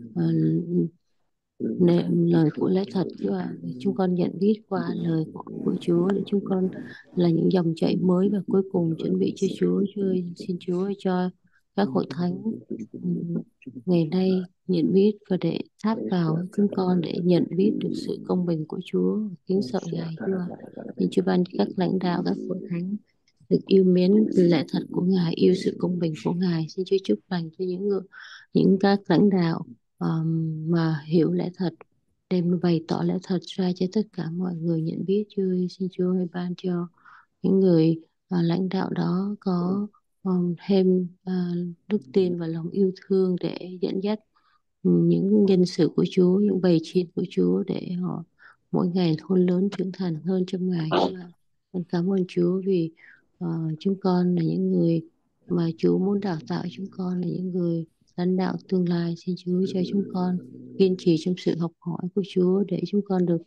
lời của lẽ thật. Chúa ạ, chúng con nhận biết qua lời của Chúa để chúng con là những dòng chảy mới và cuối cùng chuẩn bị cho Chúa. Chúa ơi, xin Chúa cho các hội thánh ngày nay nhận biết và để tháp vào chúng con để nhận biết được sự công bình của Chúa, kính sợ Ngài. Chúa ạ, xin Chúa ban cho các lãnh đạo các hội thánh được yêu mến lẽ thật của Ngài, yêu sự công bình của Ngài. Xin Chúa chúc lành cho những các lãnh đạo mà hiểu lẽ thật, để bày tỏ lẽ thật ra cho tất cả mọi người nhận biết. Chúa ơi, xin Chúa hãy ban cho những người lãnh đạo đó có thêm đức tin và lòng yêu thương để dẫn dắt những nhân sự của Chúa, những bầy chiên của Chúa, để họ mỗi ngày khôn lớn trưởng thành hơn trong Ngài. Con cảm ơn Chúa vì chúng con là những người mà Chúa muốn đào tạo, chúng con là những người lãnh đạo tương lai. Xin Chúa cho chúng con kiên trì trong sự học hỏi của Chúa để chúng con được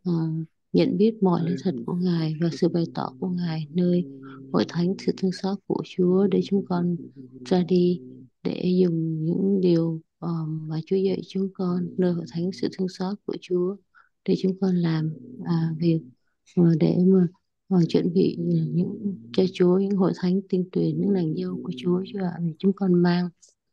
nhận biết mọi lẽ thật của Ngài và sự bày tỏ của Ngài nơi hội thánh sự thương xót của Chúa, để chúng con ra đi để dùng những điều mà Chúa dạy chúng con nơi hội thánh sự thương xót của Chúa, để chúng con làm việc để mà chuẩn bị những cho Chúa, những hội thánh tinh tuyển, những nàng dâu của Chúa. Chúa ạ, vì chúng con mang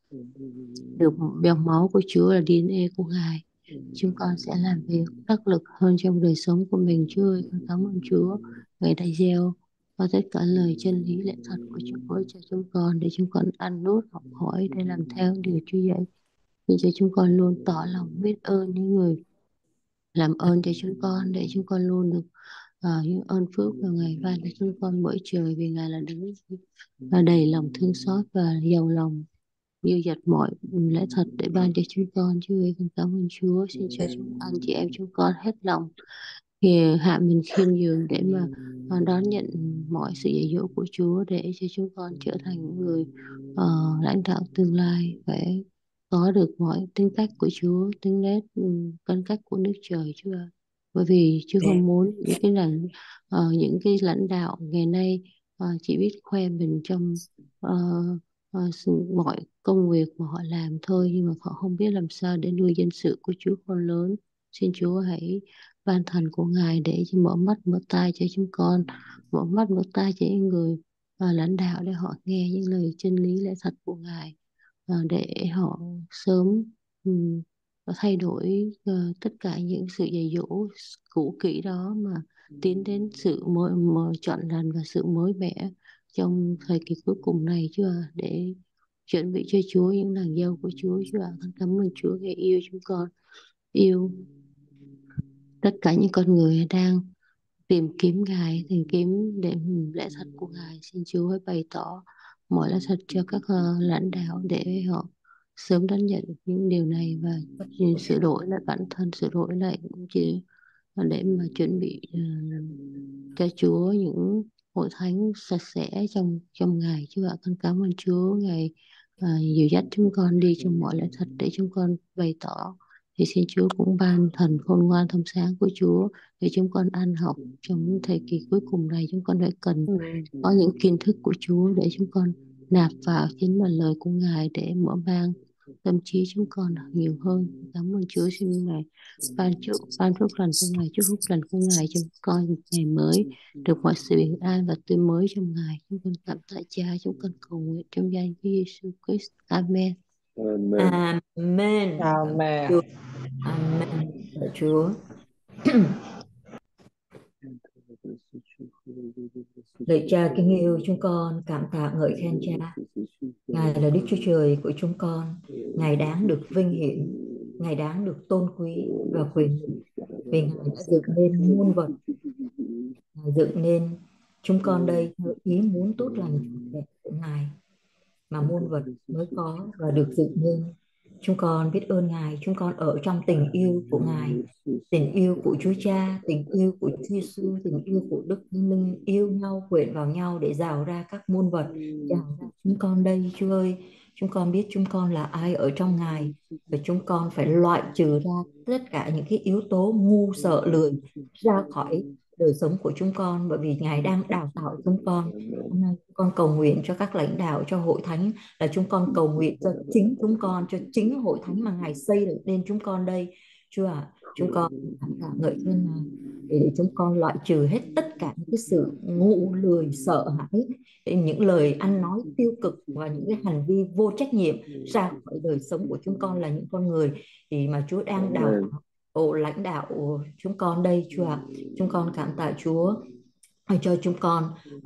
được dòng máu của Chúa là DNA của Ngài, chúng con sẽ làm việc đắc lực hơn trong đời sống của mình. Chúa ơi, con cảm ơn Chúa, Ngài đã gieo và tất cả lời chân lý lẽ thật của Chúa cho chúng con, để chúng con ăn nuốt học hỏi để làm theo điều Chúa dạy. Xin cho chúng con luôn tỏ lòng biết ơn những người làm ơn cho chúng con, để chúng con luôn được những ơn phước và Ngài ban cho chúng con mỗi trời, vì Ngài là đấng đầy lòng thương xót và giàu lòng dư dật mọi lẽ thật để ban cho chúng con. Chúa ơi, con cảm ơn Chúa. Xin cho chúng anh chị em chúng con hết lòng hạ mình khiêm nhường để mà đón nhận mọi sự dạy dỗ của Chúa, để cho chúng con trở thành những người lãnh đạo tương lai, phải có được mọi tính cách của Chúa, tính nét căn cách của nước trời. Chúa ạ, bởi vì Chúa không muốn những cái lãnh đạo ngày nay chỉ biết khoe mình trong mọi công việc mà họ làm thôi, nhưng mà họ không biết làm sao để nuôi dân sự của Chúa khôn lớn. Xin Chúa hãy ban thần của Ngài để cho mở mắt mở tai cho chúng con, mở mắt mở tai cho những người lãnh đạo, để họ nghe những lời chân lý lẽ thật của Ngài, để họ sớm thay đổi tất cả những sự dạy dỗ cũ kỹ đó mà tiến đến sự mới trọn lành và sự mới mẻ trong thời kỳ cuối cùng này. Chúa, để chuẩn bị cho Chúa những nàng dâu của Chúa. Chúa ạ, con cảm ơn Chúa Ngài yêu chúng con, yêu tất cả những con người đang tìm kiếm Ngài, tìm kiếm để lẽ thật của Ngài. Xin Chúa hãy bày tỏ mọi lẽ thật cho các lãnh đạo để họ sớm đón nhận những điều này và sửa đổi lại bản thân, sửa đổi lại để mà chuẩn bị cho Chúa những hội thánh sạch sẽ trong Ngài. Chúa ạ, con cảm ơn Chúa Ngài dìu dắt chúng con đi trong mọi lẽ thật để chúng con bày tỏ. Thì xin Chúa cũng ban thần khôn ngoan thông sáng của Chúa để chúng con ăn học trong những thời kỳ cuối cùng này. Chúng con phải cần có những kiến thức của Chúa để chúng con nạp vào chính là lời của Ngài để mở mang tâm trí chúng con nhiều hơn. Cảm ơn Chúa, xin Ngài ban phước lành cho Ngài, chúc phúc lành của Ngài cho con một ngày mới được mọi sự bình an và tươi mới trong Ngài. Chúng con cảm tạ Cha, chúng con cầu nguyện trong danh Chúa Giêsu Christ. Amen. Amen. Amen. Amen. Chúa. Amen. Tạ Chúa. Lạy Cha kính yêu, chúng con cảm tạ ngợi khen Cha. Ngài là Đức Chúa Trời của chúng con. Ngài đáng được vinh hiển, Ngài đáng được tôn quý và quyền lực, vì Ngài đã dựng nên muôn vật. Ngài dựng nên chúng con đây theo ý muốn tốt lành đẹp của Ngài, mà muôn vật mới có và được dựng nên. Chúng con biết ơn Ngài, chúng con ở trong tình yêu của Ngài, tình yêu của Chúa Cha, tình yêu của Chúa Giêsu, tình yêu của Đức Thánh Linh, yêu nhau quyện vào nhau để rào ra các muôn vật, rào ra chúng con đây. Chúa ơi, chúng con biết chúng con là ai ở trong Ngài, và chúng con phải loại trừ ra tất cả những cái yếu tố ngu sợ lười ra khỏi đời sống của chúng con, bởi vì Ngài đang đào tạo chúng con. Hôm nay con cầu nguyện cho các lãnh đạo, cho hội thánh, là chúng con cầu nguyện cho chính chúng con, cho chính hội thánh mà Ngài xây được nên chúng con đây. Chúa ạ, chúng con cảm tạ ngợi khen Ngài để chúng con loại trừ hết tất cả những cái sự ngu lười sợ hãi, những lời ăn nói tiêu cực và những cái hành vi vô trách nhiệm ra khỏi đời sống của chúng con, là những con người thì mà Chúa đang đào tạo lãnh đạo chúng con đây. Chúa ạ, chúng con cảm tạ Chúa cho chúng con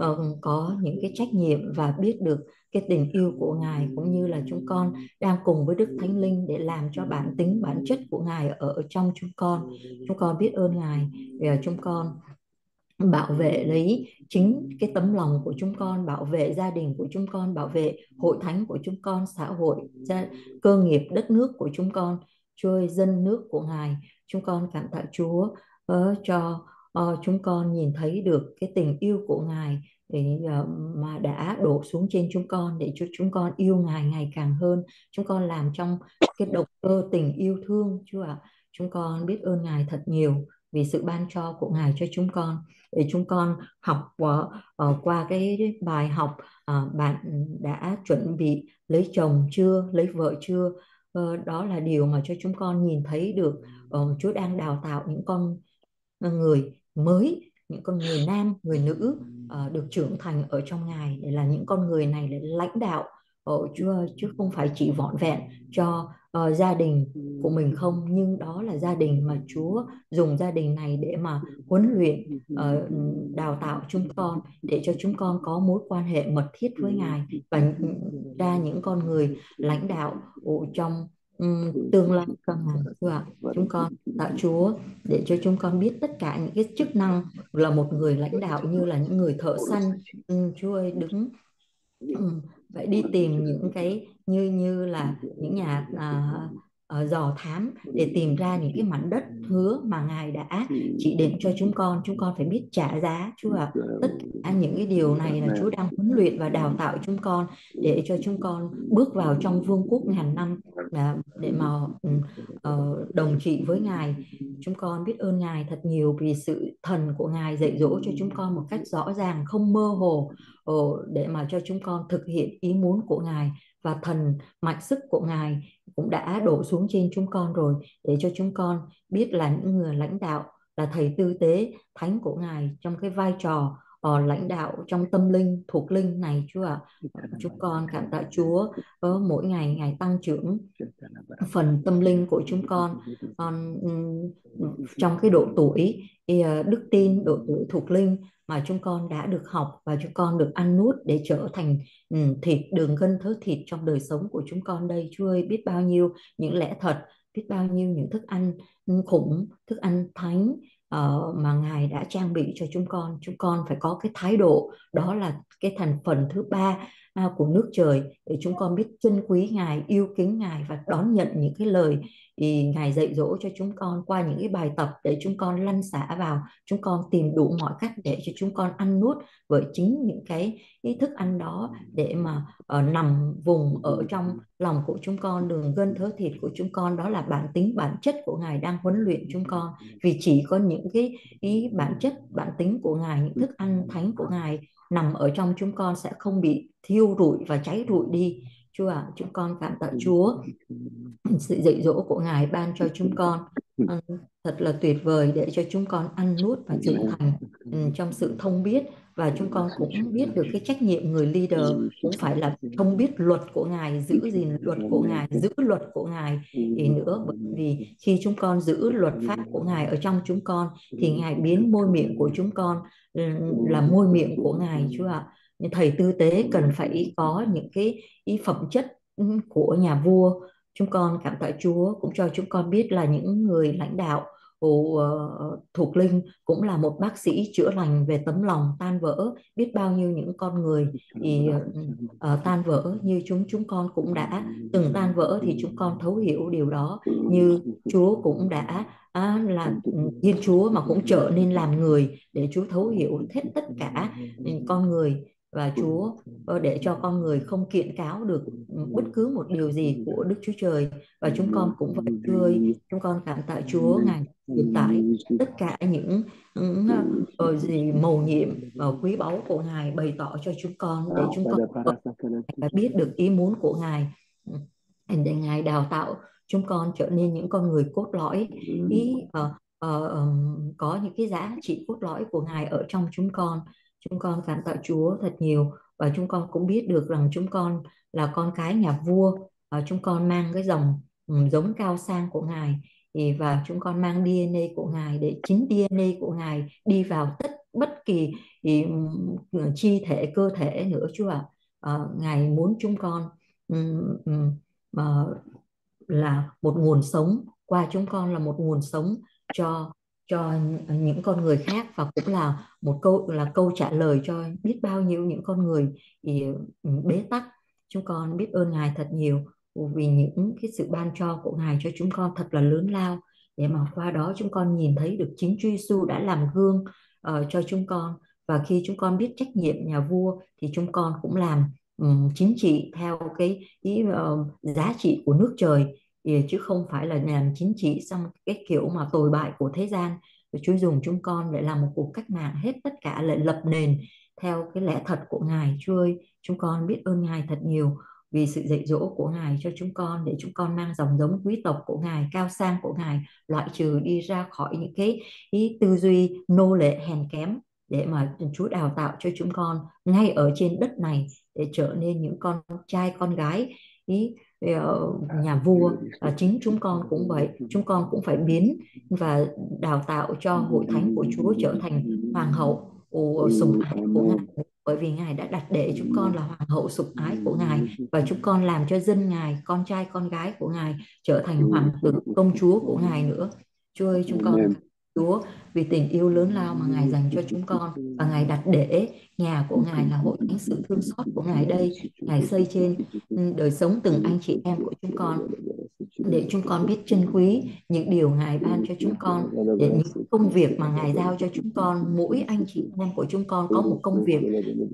có những cái trách nhiệm và biết được cái tình yêu của Ngài, cũng như là chúng con đang cùng với Đức Thánh Linh để làm cho bản tính bản chất của Ngài ở trong chúng con. Chúng con biết ơn Ngài vì chúng con bảo vệ lấy chính cái tấm lòng của chúng con, bảo vệ gia đình của chúng con, bảo vệ hội thánh của chúng con, xã hội, cơ nghiệp, đất nước của chúng con. Chúa ơi, dân nước của Ngài, chúng con cảm tạ Chúa cho chúng con nhìn thấy được cái tình yêu của Ngài để mà đã đổ xuống trên chúng con, để cho chúng con yêu Ngài ngày càng hơn. Chúng con làm trong cái động cơ tình yêu thương. Chúa ạ, chúng con biết ơn Ngài thật nhiều vì sự ban cho của Ngài cho chúng con, để chúng con học qua cái bài học bạn đã chuẩn bị lấy chồng chưa, lấy vợ chưa. Đó là điều mà cho chúng con nhìn thấy được Chúa đang đào tạo những con người mới, những con người nam, người nữ được trưởng thành ở trong Ngài, để là những con người này là lãnh đạo Chúa, chứ không phải chỉ vỏn vẹn cho gia đình của mình không, nhưng đó là gia đình mà Chúa dùng gia đình này để mà huấn luyện, đào tạo chúng con, để cho chúng con có mối quan hệ mật thiết với Ngài và ra những con người lãnh đạo trong tương lai của Ngài. Chúa ạ, chúng con tạ Chúa để cho chúng con biết tất cả những cái chức năng là một người lãnh đạo, như là những người thợ săn. Chúa ơi, đứng phải đi tìm những cái như là những nhà dò thám để tìm ra những cái mảnh đất hứa mà Ngài đã chỉ định cho chúng con. Chúng con phải biết trả giá. Chúa ạ, tất cả những cái điều này là Chúa đang huấn luyện và đào tạo chúng con để cho chúng con bước vào trong vương quốc ngàn năm để mà đồng trị với Ngài. Chúng con biết ơn Ngài thật nhiều vì sự thần của Ngài dạy dỗ cho chúng con một cách rõ ràng, không mơ hồ, để mà cho chúng con thực hiện ý muốn của Ngài, và thần mạnh sức của Ngài cũng đã đổ xuống trên chúng con rồi, để cho chúng con biết là những người lãnh đạo, là thầy tư tế thánh của Ngài trong cái vai trò lãnh đạo trong tâm linh, thuộc linh này. Chúa ạ, chúng con cảm tạ Chúa mỗi ngày Ngài tăng trưởng phần tâm linh của chúng con trong cái độ tuổi đức tin, độ tuổi thuộc linh mà chúng con đã được học và chúng con được ăn nuốt để trở thành thịt, đường gân thớ thịt trong đời sống của chúng con đây. Chúa ơi, biết bao nhiêu những lẽ thật, biết bao nhiêu những thức ăn khủng, thức ăn thánh mà Ngài đã trang bị cho chúng con. Chúng con phải có cái thái độ, đó là cái thành phần thứ ba của nước trời, để chúng con biết trân quý Ngài, yêu kính Ngài và đón nhận những cái lời thì Ngài dạy dỗ cho chúng con qua những cái bài tập để chúng con lăn xả vào, chúng con tìm đủ mọi cách để cho chúng con ăn nuốt với chính những cái thức ăn đó, để mà nằm vùng ở trong lòng của chúng con, đường gân thớ thịt của chúng con. Đó là bản tính bản chất của Ngài đang huấn luyện chúng con, vì chỉ có những cái bản chất bản tính của Ngài, những thức ăn thánh của Ngài nằm ở trong chúng con sẽ không bị thiêu rụi và cháy rụi đi. Chúa ạ, chúng con cảm tạ Chúa, sự dạy dỗ của Ngài ban cho chúng con thật là tuyệt vời để cho chúng con ăn nuốt và trưởng thành trong sự thông biết. Và chúng con cũng biết được cái trách nhiệm người leader cũng phải là thông biết luật của Ngài, giữ gìn luật của Ngài, giữ luật của Ngài thì nữa. Bởi vì khi chúng con giữ luật pháp của Ngài ở trong chúng con thì Ngài biến môi miệng của chúng con là môi miệng của Ngài. Chúa ạ, thầy tư tế cần phải có những cái phẩm chất của nhà vua. Chúng con cảm tạ Chúa cũng cho chúng con biết là những người lãnh đạo thuộc linh cũng là một bác sĩ chữa lành về tấm lòng tan vỡ. Biết bao nhiêu những con người thì tan vỡ như chúng con cũng đã từng tan vỡ, thì chúng con thấu hiểu điều đó. Như Chúa cũng đã là Thiên Chúa mà cũng trở nên làm người để Chúa thấu hiểu hết tất cả con người. Và Chúa để cho con người không kiện cáo được bất cứ một điều gì của Đức Chúa Trời. Và chúng con cũng vậy Chúa ơi, chúng con cảm tạ Chúa, Ngài hiện tại tất cả những gì mầu nhiệm quý báu của Ngài bày tỏ cho chúng con, để chúng con biết được ý muốn của Ngài, để Ngài đào tạo chúng con trở nên những con người cốt lõi, có những cái giá trị cốt lõi của Ngài ở trong chúng con. Chúng con cảm tạ Chúa thật nhiều. Và chúng con cũng biết được rằng chúng con là con cái nhà vua, chúng con mang cái dòng giống cao sang của Ngài, và chúng con mang DNA của Ngài, để chính DNA của Ngài đi vào bất kỳ chi thể, cơ thể nữa. Chúa ạ, Ngài muốn chúng con là một nguồn sống, qua chúng con là một nguồn sống cho những con người khác, và cũng là một câu trả lời cho biết bao nhiêu những con người bế tắc. Chúng con biết ơn Ngài thật nhiều vì những cái sự ban cho của Ngài cho chúng con thật là lớn lao, để mà qua đó chúng con nhìn thấy được chính Chúa Giêsu đã làm gương cho chúng con. Và khi chúng con biết trách nhiệm nhà vua thì chúng con cũng làm chính trị theo cái giá trị của nước trời, chứ không phải là làm chính trị xong cái kiểu mà tồi bại của thế gian. Chúa dùng chúng con để làm một cuộc cách mạng hết tất cả, lại lập nền theo cái lẽ thật của Ngài. Chúa ơi, chúng con biết ơn Ngài thật nhiều vì sự dạy dỗ của Ngài cho chúng con, để chúng con mang dòng giống quý tộc của Ngài, cao sang của Ngài, loại trừ đi ra khỏi những cái tư duy nô lệ hèn kém, để mà Chúa đào tạo cho chúng con ngay ở trên đất này để trở nên những con trai con gái nhà vua. Chính chúng con cũng vậy, chúng con cũng phải biến và đào tạo cho hội thánh của Chúa trở thành hoàng hậu sủng ái của Ngài, bởi vì Ngài đã đặt để chúng con là hoàng hậu sủng ái của Ngài, và chúng con làm cho dân Ngài, con trai con gái của Ngài trở thành hoàng tử công chúa của Ngài nữa. Chúa ơi, chúng con Chúa vì tình yêu lớn lao mà Ngài dành cho chúng con, và Ngài đặt để nhà của Ngài là hội thánh sự thương xót của Ngài đây. Ngài xây trên đời sống từng anh chị em của chúng con, để chúng con biết trân quý những điều Ngài ban cho chúng con, để những công việc mà Ngài giao cho chúng con, mỗi anh chị em của chúng con có một công việc,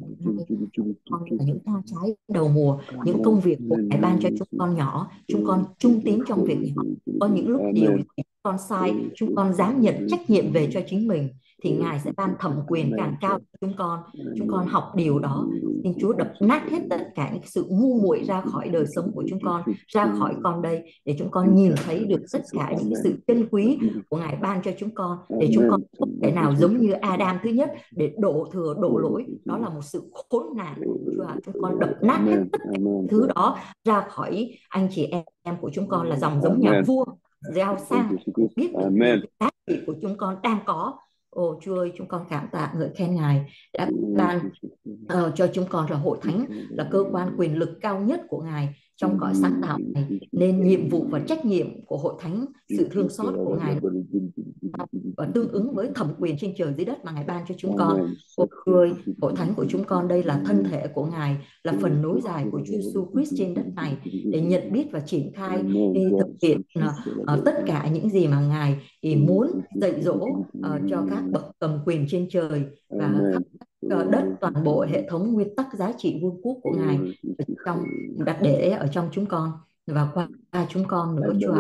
con là những hoa trái đầu mùa, những công việc của Ngài ban cho chúng con nhỏ, chúng con trung tín trong việc nhỏ. Có những lúc điều con sai, chúng con dám nhận trách nhiệm về cho chính mình, thì Ngài sẽ ban thẩm quyền càng cao cho chúng con học điều đó. Xin Chúa đập nát hết tất cả những sự ngu muội ra khỏi đời sống của chúng con, ra khỏi con đây, để chúng con nhìn thấy được tất cả những sự trân quý của Ngài ban cho chúng con, để chúng con không thể nào giống như Adam thứ nhất để đổ thừa đổ lỗi. Đó là một sự khốn nạn. Chúng con đập nát hết tất cả thứ đó ra khỏi anh chị em của chúng con, là dòng giống nhà vua gieo sang, biết được giá trị của chúng con đang có. Chúa ơi, chúng con cảm tạ ngợi khen Ngài đã ban cho chúng con là hội thánh, là cơ quan quyền lực cao nhất của Ngài trong cõi sáng tạo này, nên nhiệm vụ và trách nhiệm của hội thánh sự thương xót của Ngài và tương ứng với thẩm quyền trên trời dưới đất mà Ngài ban cho chúng con. Ôi Chúa ơi, hội thánh của chúng con đây là thân thể của Ngài, là phần nối dài của Chúa Giêsu Christ trên đất này, để nhận biết và triển khai thực hiện tất cả những gì mà Ngài muốn dạy dỗ cho các bậc cầm quyền trên trời và khắp đất, toàn bộ hệ thống nguyên tắc giá trị vương quốc của Ngài đặt để ở trong chúng con và qua chúng con nữa, Chúa ạ.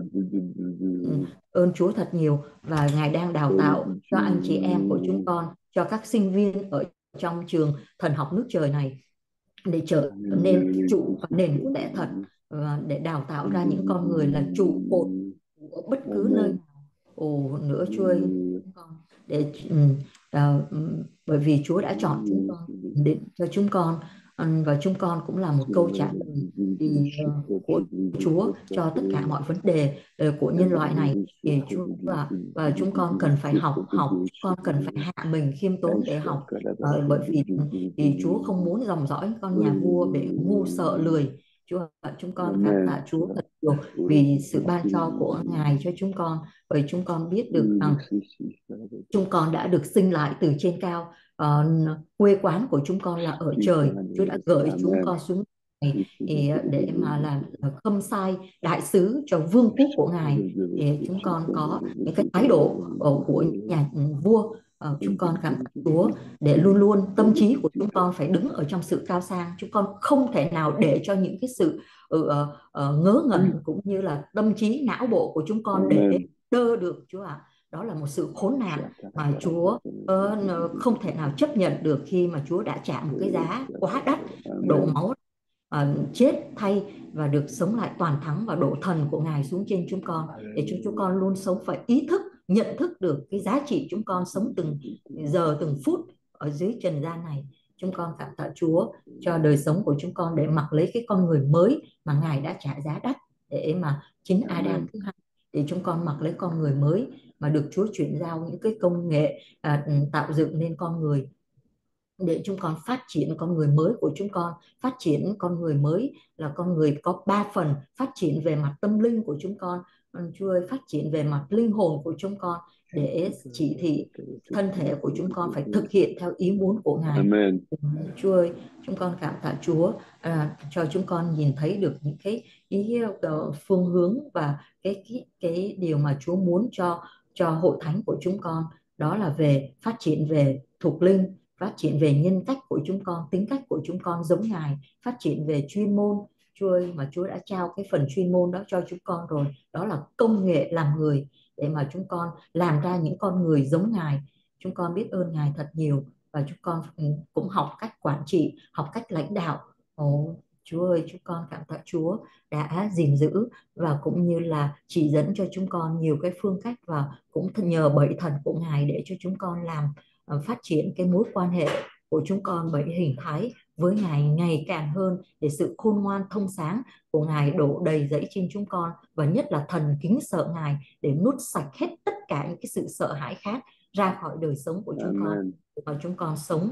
Ơn Chúa thật nhiều, và Ngài đang đào tạo cho anh chị em của chúng con, cho các sinh viên ở trong trường thần học nước trời này để trở nên trụ và nền của lẽ thật, và để đào tạo ra những con người là trụ cột ở bất cứ nơi nào nữa, Chúa ơi, chúng con để bởi vì Chúa đã chọn chúng con để cho chúng con, và chúng con cũng là một câu trả lời của Chúa cho tất cả mọi vấn đề của nhân loại này. Thì Chúa và chúng con cần phải học, chúng con cần phải hạ mình khiêm tốn để học, bởi vì Chúa không muốn dòng dõi con nhà vua để ngu sợ lười. Chúa, chúng con cảm tạ Chúa thật nhiều vì sự ban cho của Ngài cho chúng con, bởi chúng con biết được rằng chúng con đã được sinh lại từ trên cao. Quê quán của chúng con là ở trời. Chúa đã gửi chúng con xuống này để mà làm khâm sai đại sứ cho vương quốc của Ngài. Thì chúng con có những cái thái độ của nhà vua. Chúng con cảm tạ Chúa để luôn luôn tâm trí của chúng con phải đứng ở trong sự cao sang. Chúng con không thể nào để cho những cái sự ngớ ngẩn cũng như là tâm trí não bộ của chúng con để đơ được, Chúa ạ. Đó là một sự khốn nạn mà Chúa không thể nào chấp nhận được, khi mà Chúa đã trả một cái giá quá đắt, đổ máu chết thay và được sống lại toàn thắng, và đổ thần của Ngài xuống trên chúng con, để cho chúng con luôn sống phải ý thức, nhận thức được cái giá trị chúng con sống từng giờ từng phút ở dưới trần gian này. Chúng con cảm tạ Chúa cho đời sống của chúng con, để mặc lấy cái con người mới mà Ngài đã trả giá đắt, để mà chính Adam thứ hai, để chúng con mặc lấy con người mới mà được Chúa chuyển giao những cái công nghệ tạo dựng nên con người, để chúng con phát triển con người mới của chúng con. Phát triển con người mới là con người có 3 phần: phát triển về mặt tâm linh của chúng con, Chúa ơi, phát triển về mặt linh hồn của chúng con, để chỉ thị thân thể của chúng con phải thực hiện theo ý muốn của Ngài. Amen. Chúa ơi, chúng con cảm tạ Chúa cho chúng con nhìn thấy được những cái phương hướng và cái điều mà Chúa muốn cho hội thánh của chúng con, đó là về phát triển về thuộc linh, phát triển về nhân cách của chúng con, tính cách của chúng con giống Ngài, phát triển về chuyên môn. Chúa ơi, mà Chúa đã trao cái phần chuyên môn đó cho chúng con rồi, đó là công nghệ làm người, để mà chúng con làm ra những con người giống Ngài. Chúng con biết ơn Ngài thật nhiều, và chúng con cũng học cách quản trị, học cách lãnh đạo. Chúa ơi, chúng con cảm tạ Chúa đã gìn giữ và cũng như là chỉ dẫn cho chúng con nhiều cái phương cách, và cũng nhờ bảy thần của Ngài để cho chúng con làm phát triển cái mối quan hệ của chúng con bảy hình thái với Ngài ngày càng hơn, để sự khôn ngoan thông sáng của Ngài đổ đầy dẫy trên chúng con, và nhất là thần kính sợ Ngài để nuốt sạch hết tất cả những cái sự sợ hãi khác ra khỏi đời sống của chúng con, và chúng con sống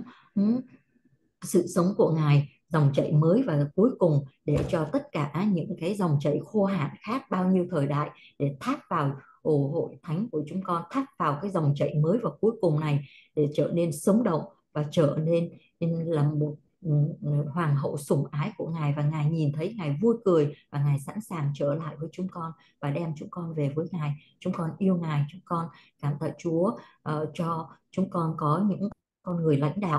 sự sống của Ngài dòng chảy mới, và cuối cùng để cho tất cả những cái dòng chảy khô hạn khác bao nhiêu thời đại để thác vào hội thánh của chúng con, thác vào cái dòng chảy mới và cuối cùng này, để trở nên sống động và trở nên là một hoàng hậu sủng ái của Ngài, và Ngài nhìn thấy Ngài vui cười, và Ngài sẵn sàng trở lại với chúng con và đem chúng con về với Ngài. Chúng con yêu Ngài, chúng con cảm tạ Chúa cho chúng con có những con người lãnh đạo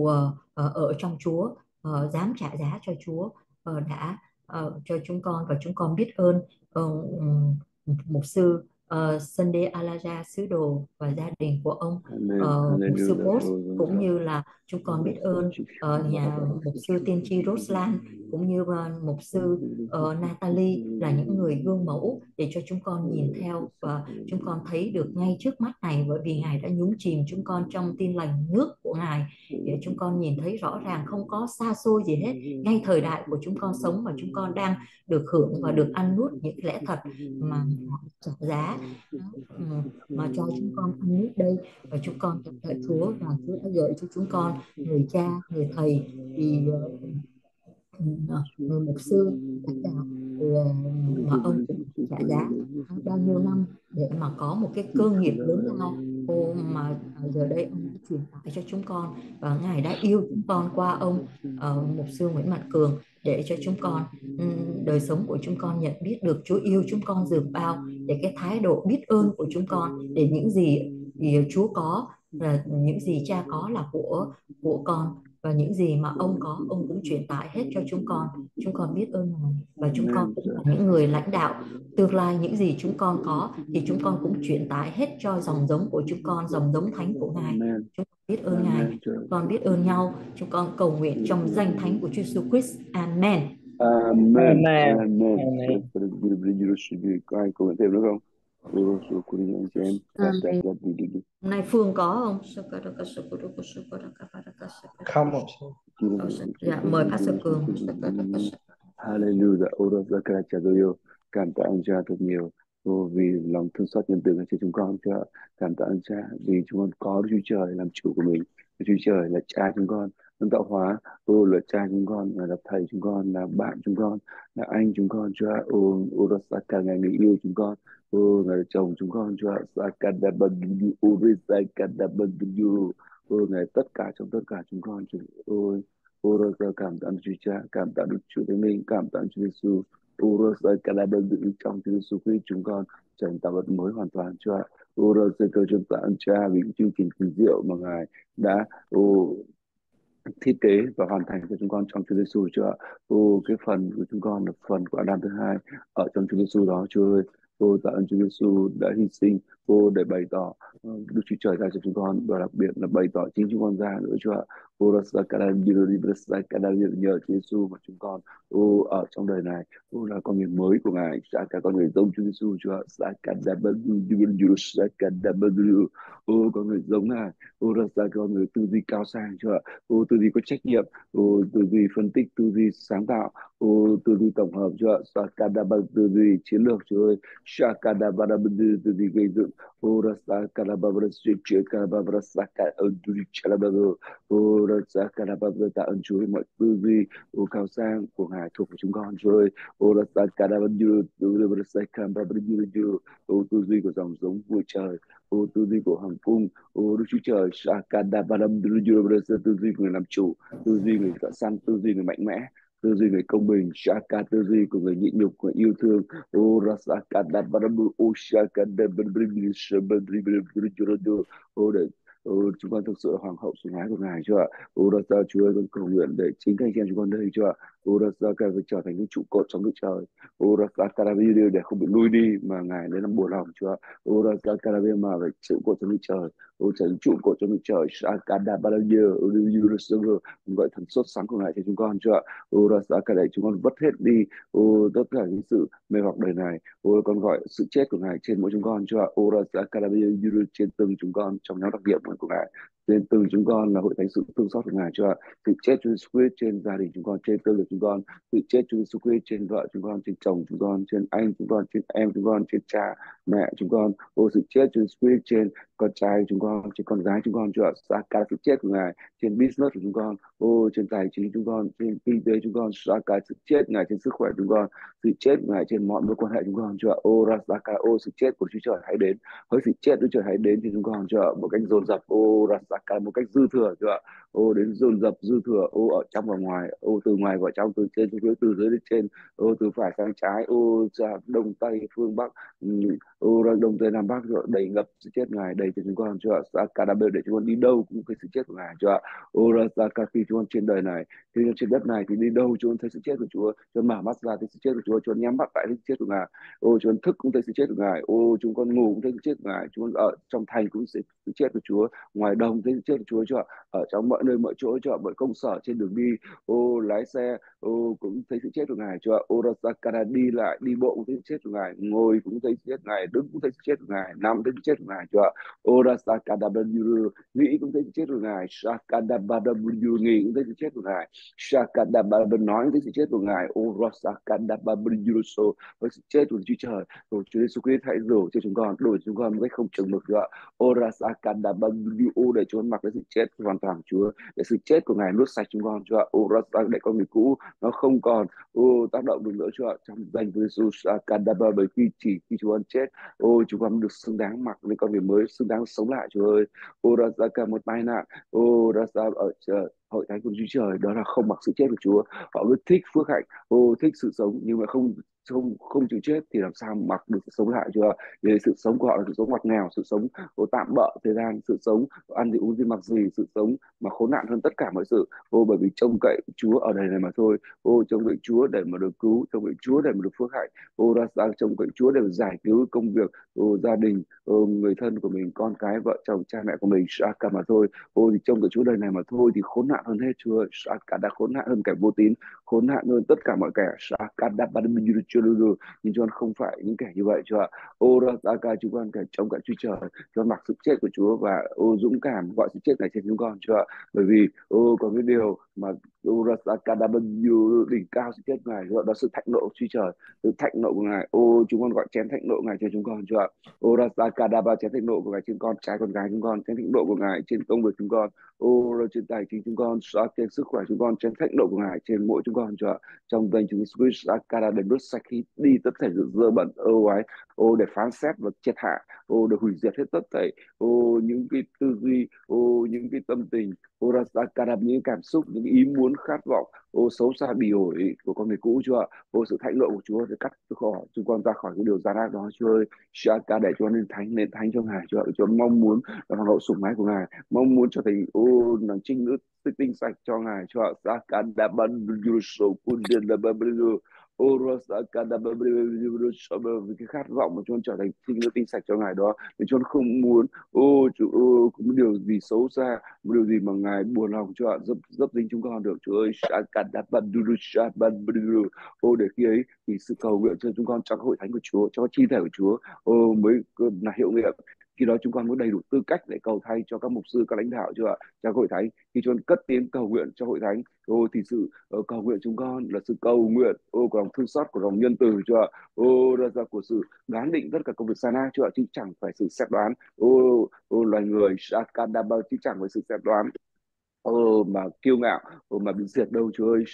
ở trong Chúa, dám trả giá cho Chúa đã cho chúng con, và chúng con biết ơn mục sư Sunday Alaja sứ đồ và gia đình của ông, mục sư Post, cũng như là chúng con biết ơn nhà mục sư tiên tri Roslan, cũng như mục sư Natalie, là những người gương mẫu để cho chúng con nhìn theo, và chúng con thấy được ngay trước mắt này, bởi vì Ngài đã nhúng chìm chúng con trong tin lành nước của Ngài, để chúng con nhìn thấy rõ ràng, không có xa xôi gì hết, ngay thời đại của chúng con sống, và chúng con đang được hưởng và được ăn nuốt những lẽ thật mà trả giá mà cho chúng con ăn nuốt đây. Và chúng con cảm tạ Chúa, và Chúa đã gợi cho chúng con người cha, người thầy, thì người mục sư lãnh đạo là mà ông cũng trả giá bao nhiêu năm để mà có một cái cơ nghiệp lớn lao. Mà giờ đây ông đã truyền tải cho chúng con, và Ngài đã yêu chúng con qua ông mục sư Nguyễn Mạnh Cường, để cho chúng con đời sống của chúng con nhận biết được Chúa yêu chúng con dường bao, để cái thái độ biết ơn của chúng con, để những gì Chúa có là những gì Cha có là của con, và những gì mà ông có ông cũng truyền tải hết cho chúng con. Chúng con biết ơn Ngài, và chúng con cũng là những người lãnh đạo tương lai. Những gì chúng con có thì chúng con cũng truyền tải hết cho dòng giống của chúng con, dòng giống thánh của Ngài. Chúng con biết ơn Ngài, chúng con biết ơn nhau. Chúng con cầu nguyện trong danh thánh của Chúa Jesus Christ. Amen. Amen. Amen. Amen. Amen. Có ai cầu nguyện thêm nữa không? Amen. Hôm nay Phương có không? Không một Dạ, mời Pastor Cường. Hallelujah. Cảm tạ ơn Cha thật nhiều vì lòng thương xót nhân từ cho chúng con. Cảm tạ ơn Cha vì chúng con có Đức Chúa Trời làm chủ của mình. Đức Chúa Trời là Cha chúng con, đấng tạo hóa. Là Cha chúng con, là thầy chúng con, là bạn chúng con, là anh chúng con. Chúa cả Ngài người yêu chúng con. Ngài là chồng chúng con. Chúa Ngài tất cả trong tất cả chúng con. Cảm tạ Chúa Cha, cảm tạ Đức Chúa Thánh Linh, cảm tạ Chúa Giêsu. Trong Chúa Giêsu Christ chúng con trở thành tạo vật mới hoàn toàn. Chúa chúng tạ ơn Cha vì chương trình kỳ diệu mà Ngài đã thiết kế và hoàn thành cho chúng con trong Chúa Giêsu. Chúa cái phần của chúng con là phần của Adam thứ hai ở trong Chúa Giêsu đó. Chúa ơi, tạ ơn Chúa Giêsu đã hy sinh để bày tỏ Đức Chúa Trời ra cho chúng con, và đặc biệt là bày tỏ chính chúng con ra nữa. Chúa nhờ Chúa Giêsu mà chúng con ở trong đời này là con người mới của Ngài, cả con người giống Chúa Giêsu. Chúa con người giống Ngài, con người tư duy cao sang. Chúa tư duy có trách nhiệm, tư duy phân tích, tư duy sáng tạo, tư duy tổng hợp. Chúa tư duy chiến lược. Chúa ơi, tư duy gây dựng. Tạ ơn Chúa mọi tư duy cao sang của Ngài thuộc về chúng con. Chúa ơi, tư duy của dòng giống vua trời, tư duy của hoàng cung, Đức Chúa Trời, tư duy của người làm chủ, tư duy người thợ săn, tư duy người mạnh mẽ, tư duy người công bình, tư duy của người nhịn nhục, người yêu thương. Để chúng con thực sự hoàng hậu sủng ái của Ngài. Chúa ạ, Chúa ơi, con cầu nguyện để chính các anh chị em chúng con đây. Chúa ạ, phải trở thành những trụ cột trong Đức Trời, để không bị lui đi mà Ngài đến làm buồn lòng. Chúa ạ, mà phải trụ cột trong Đức Trời, trở thành trụ cột trong Đức Trời. Gọi thần sốt sáng của Ngài cho chúng con. Chúa ạ, để chúng con vứt hết đi tất cả những sự mê hoặc đời này. Con gọi sự chết của Ngài trên mỗi chúng con. Chúa ạ, trên từng chúng con trong nhóm đặc điểm của Ngài, trên từng chúng con là hội thánh sự thương xót của Ngài. Chúa ạ, sự chết Chúa Giêsu Christ trên gia đình chúng con, trên cơ lực chúng con, sự chết Chúa Giêsu Christ trên vợ chúng con, trên chồng chúng con, trên anh chúng con, trên em chúng con, trên cha mẹ chúng con. Sự chết Chúa Giêsu Christ trên con trai chúng con, trên con gái chúng con. Chúa ạ, cả sự chết của Ngài trên business của chúng con, trên tài chính chúng con, trên kinh tế chúng con. Cả sự chết Ngài trên sức khỏe chúng con, sự chết Ngài trên mọi mối quan hệ chúng con. Chúa ạ, sự chết của Chúa Trời hãy đến, hỡi sự chết Đức Trời hãy đến thì chúng con. Chúa ạ, một cách dồn dập, một cách dư thừa. Chúa ạ, đến dồn dập dư thừa, ở trong và ngoài, từ ngoài vào trong, từ trên xuống dưới, từ dưới đến trên, từ phải sang trái, đông tây phương bắc, đông tây nam bắc. Rồi đầy ngập sự chết Ngài đầy cho chúng con. Chúa ạ, cả đặc biệt để chúng con đi đâu cũng thấy sự chết của Ngài. Chúa ạ, khi chúng con trên đời này, khi trên đất này thì đi đâu chúng con thấy sự chết của Chúa. Chúng mở mắt ra thấy sự chết của Chúa, chúng con nhắm mắt lại thấy sự chết của Ngài. Chúng con thức cũng thấy sự chết của Ngài. Chúng con ngủ cũng thấy sự chết của Ngài. Chúng con ở trong thành cũng thấy sự chết của Chúa, ngoài đồng thấy sự chết của Chúa. Chúa ạ, ở trong mọi nơi mọi chỗ, Chúa ạ, mọi công sở trên đường đi, lái xe cũng thấy sự chết của Ngài. Chúa ạ, đi lại đi bộ cũng thấy sự chết của Ngài, ngồi cũng thấy sự chết của Ngài, đứng cũng thấy sự chết của Ngài, nằm thấy sự chết của Ngài. Chúa ạ, nghĩ cũng thấy sự chết của Ngài. Shakadababu nghĩ thấy sự chết của Ngài. Shakadababu nói thấy sự chết của Ngài. Orosakadababu với sự chết của Chúa Trời. Rồi Chúa Giêsu Christ hãy đổ cho chúng con, đổ cho chúng con một cách không chừng mực nữa. Orasakadababu để chúng con mặc lấy sự chết hoàn toàn Chúa, để sự chết của Ngài nuốt sạch chúng con Chúa. Orasak để con người cũ nó không còn tác động được nữa Chúa. Trong danh Chúa Giêsu Shakadababu, bởi khi chúng con chết, chúng con được xứng đáng mặc lên con người mới, xứng đáng sống lại Chúa ơi. Orasaka một tai nạn, Orasa ở hội thánh của Chúa Trời đó là không mặc sự chết của Chúa. Họ cứ thích phước hạnh, thích sự sống nhưng mà không không không chịu chết thì làm sao mặc được sự sống lại Chúa. Vì sự sống của họ là sự sống ngặt nghèo, sự sống tạm bợ thời gian, sự sống ăn gì uống gì mặc gì, sự sống mà khốn nạn hơn tất cả mọi sự. Bởi vì trông cậy Chúa ở đời này mà thôi. Trông cậy Chúa để mà được cứu, trông cậy Chúa để mà được phước hạnh. Ra sao trông cậy Chúa để mà giải cứu công việc, gia đình, người thân của mình, con cái, vợ chồng, cha mẹ của mình, cả mà thôi. Thì trông cậy Chúa đời này mà thôi thì khốn nạn hơn hết Chúa. Cả đã khốn nạn hơn kẻ vô tín, khốn nạn hơn tất cả mọi kẻ. Nhưng chúng con không phải những kẻ như vậy Chúa. Chúng con kẻ chống cậy Chúa Trời, cho mặc sự chết của Chúa và dũng cảm gọi sự chết này trên chúng con Chúa. Bởi vì có cái điều mà đỉnh cao sự chết của Ngài, đó sự thạnh nộ của Chúa Trời, sự thạnh nộ của Ngài. Chúng con gọi chén thạnh nộ của Ngài trên chúng con Chúa. Chén thạnh nộ của Ngài trên con trai con gái chúng con, chén thạnh nộ của Ngài trên công việc chúng con, trên tài chính chúng con, trên sức khỏe chúng con, chén thạnh nộ của Ngài trên mỗi chúng con Chúa. Trong danh Chúa Jesus Christ để đốt sạch khi đi tất thảy sự dơ bẩn ấy, để phán xét và triệt hạ, để hủy diệt hết tất thảy những cái tư duy, những cái tâm tình, những cảm xúc, những ý muốn khát vọng xấu xa bỉ ổi của con người cũ Chúa. Sự thạnh nộ của Chúa để cắt khỏi chúng con ra khỏi cái điều gian ác đó Chúa ơi. Shaka để cho nên thánh cho Ngài Chúa. Chúa mong muốn là hoàng hậu sủng ái của Ngài, mong muốn trở thành nàng trinh nữ tinh sạch cho Ngài Chúa. Shaka đã ban so kundin là ban vì cái khát vọng mà chúng trở thành trinh nữ tinh sạch cho Ngài đó, để chúng không muốn có một điều gì xấu xa, một điều gì mà Ngài buồn lòng cho dấp dính chúng con được Chúa ơi. Để khi ấy thì sự cầu nguyện cho chúng con trong hội thánh của Chúa, cho chi thể của Chúa mới là hiệu nghiệm. Khi đó chúng con có đầy đủ tư cách để cầu thay cho các mục sư, các lãnh đạo Chúa, cho hội thánh. Khi chúng con cất tiếng cầu nguyện cho hội thánh, thì sự cầu nguyện chúng con là sự cầu nguyện của lòng thương xót, của lòng nhân từ Chúa. Ra của sự đoán định tất cả công việc sana Chúa, chứ chẳng phải sự xét đoán. Loài người chứ chẳng phải sự xét đoán mà kiêu ngạo mà bị diệt đâu Chúa ơi.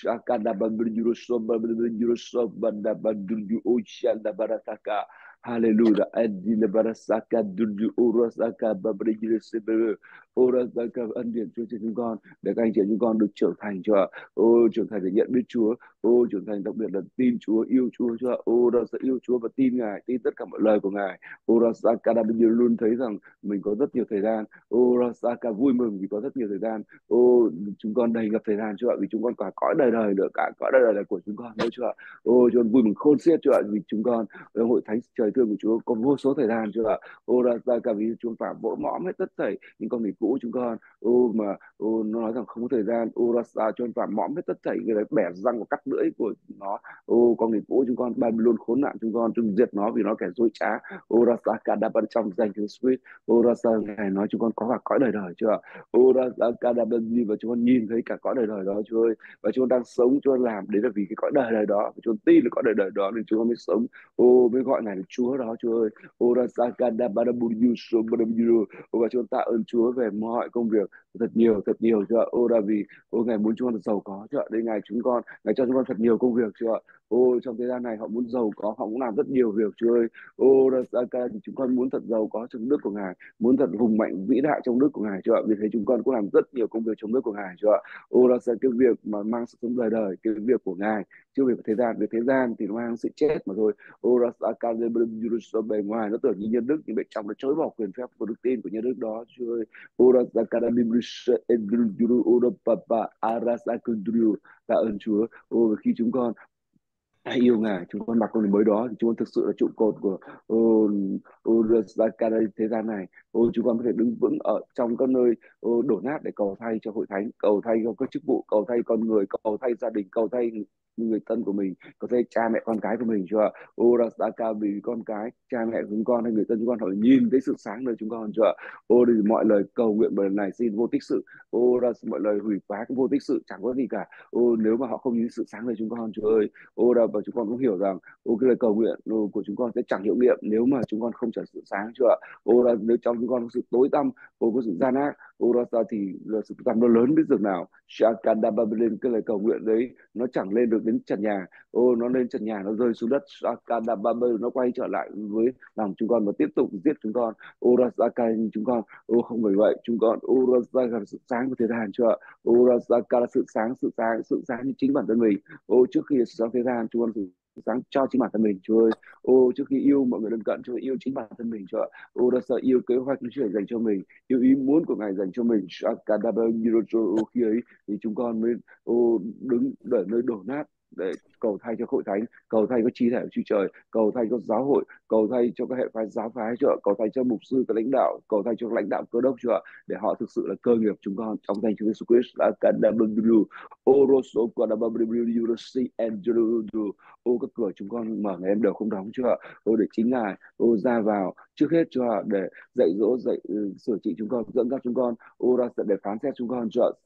Hallelujah. Adila barasaka dunju urasaka babrijil sebe orasaka ân điển Chúa cho chúng con, để các anh chị chúng con được trưởng thành Chúa. Trưởng thành để nhận biết Chúa, trưởng thành đặc biệt là tin Chúa, yêu Chúa Chúa. Orasa yêu Chúa và tin Ngài, tin tất cả mọi lời của Ngài. Orasaka đã bây giờ luôn thấy rằng mình có rất nhiều thời gian. Orasaka vui mừng vì có rất nhiều thời gian. Chúng con đầy ngập thời gian Chúa ạ, vì chúng con cả cõi đời đời nữa, cả cõi đời đời là của chúng con nữa Chúa ạ. Chúng con vui mừng khôn xiết Chúa ạ, vì chúng con hội thánh trời thương của Chúa có vô số thời gian Chúa ạ. Orasaka vì chúng phải vỗ mõm hết tất thảy những con người cũ chúng con mà nó nói rằng không có thời gian. Orasa cho phải mõm hết tất thảy cái đấy, bẻ răng và cắt lưỡi của nó. Con người cũ chúng con Babylon khốn nạn chúng con diệt nó vì nó kẻ dối trá. Orasaka đã bắt trong danh Chúa Christ. Orasa ngài nói chúng con có cả cõi đời đời Chúa ạ. Orasaka đã và chúng con nhìn thấy cả cõi đời đời đó Chúa ơi, và chúng con đang sống, chúng con làm đấy là vì cái cõi đời đời đó, chúng con tin là cõi đời đời đó nên chúng con mới sống, mới gọi ngài là Chúa đó Chúa ơi. Orasaka đã bắt và chúng con tạ ơn Chúa về mọi công việc thật nhiều Chúa ạ. Ora vì ngài muốn chúng con được giàu có Chúa ạ. Đây ngài ngài cho chúng con thật nhiều công việc Chúa ạ. Trong thời gian này họ muốn giàu có, họ cũng làm rất nhiều việc Chúa ơi. Orasaka thì chúng con muốn thật giàu có trong nước của ngài, muốn thật hùng mạnh vĩ đại trong nước của ngài Chúa ạ. Vì thế chúng con cũng làm rất nhiều công việc trong nước của ngài Chúa ạ. Orasaka cái việc mà mang sự sống đời đời, cái việc của ngài chưa việc thế gian, việc thế gian thì nó mang sự chết mà thôi. Orasaka bề ngoài nó tưởng như nhân đức, nhưng bên trong nó chối bỏ quyền phép của đức tin của nhân đức đó Chúa ơi. Orasaka Papa Arasaka tạ ơn Chúa. Khi chúng con hãy yêu Ngài. Chúng con mặc con mới đó thì chúng con thực sự là trụ cột của thế gian này. Chúng con có thể đứng vững ở trong các nơi đổ nát để cầu thay cho hội thánh, cầu thay cho các chức vụ, cầu thay con người, cầu thay gia đình, cầu thay người thân của mình, cầu thay cha mẹ con cái của mình. Chưa? Rasaka, vì con cái, cha mẹ của chúng con hay người thân chúng con họ nhìn thấy sự sáng nơi chúng con. Chưa? Thì mọi lời cầu nguyện bởi này xin vô tích sự. Mọi lời hủy phá cũng vô tích sự, chẳng có gì cả. Nếu mà họ không nhìn thấy sự sáng nơi chúng con. Chúa ơi, và chúng con cũng hiểu rằng cái lời cầu nguyện của chúng con sẽ chẳng hiệu nghiệm nếu mà chúng con không trở sự sáng. Chưa ạ? Nếu trong chúng con có sự tối tăm, có sự gian ác, thì là sự tối tăm nó lớn đến dường nào. Shakadababalin, cái lời cầu nguyện đấy nó chẳng lên được đến trần nhà. Nó lên trần nhà, nó rơi xuống đất. Shakadababalin, nó quay trở lại với lòng chúng con và tiếp tục giết chúng con. Rasaka, chúng con không phải vậy. Chúng con Rasaka, sự sáng của thế gian. Chưa ạ? Rasaka là sự sáng như chính bản thân mình. Trước khi sáng thế gian, Chúa ơi, sáng cho chính bản thân mình. Chúa ơi, trước khi yêu mọi người lân cận, Chúa ơi, yêu chính bản thân mình. Chúa ạ. Đã sợ yêu kế hoạch của Chúa dành cho mình, yêu ý muốn của Ngài dành cho mình. Khi ấy thì chúng con mới đứng ở nơi đổ nát để cầu thay cho hội thánh, cầu thay cho chi thể của Chúa Trời, cầu thay cho giáo hội, cầu thay cho các hệ phái giáo phái. Chúa, cầu thay cho mục sư, các lãnh đạo, cầu thay cho lãnh đạo cơ đốc. Chúa, để họ thực sự là cơ nghiệp chúng con trong danh Chúa Jesus Christ. Oroso Quadababriusi and Judu. Các cửa chúng con mở ngày em đều không đóng. Chưa? Để chính Ngài ra vào trước hết. Chưa? Để dạy dỗ, sửa trị chúng con, dẫn dắt chúng con. Để phán xét chúng con. Chưa?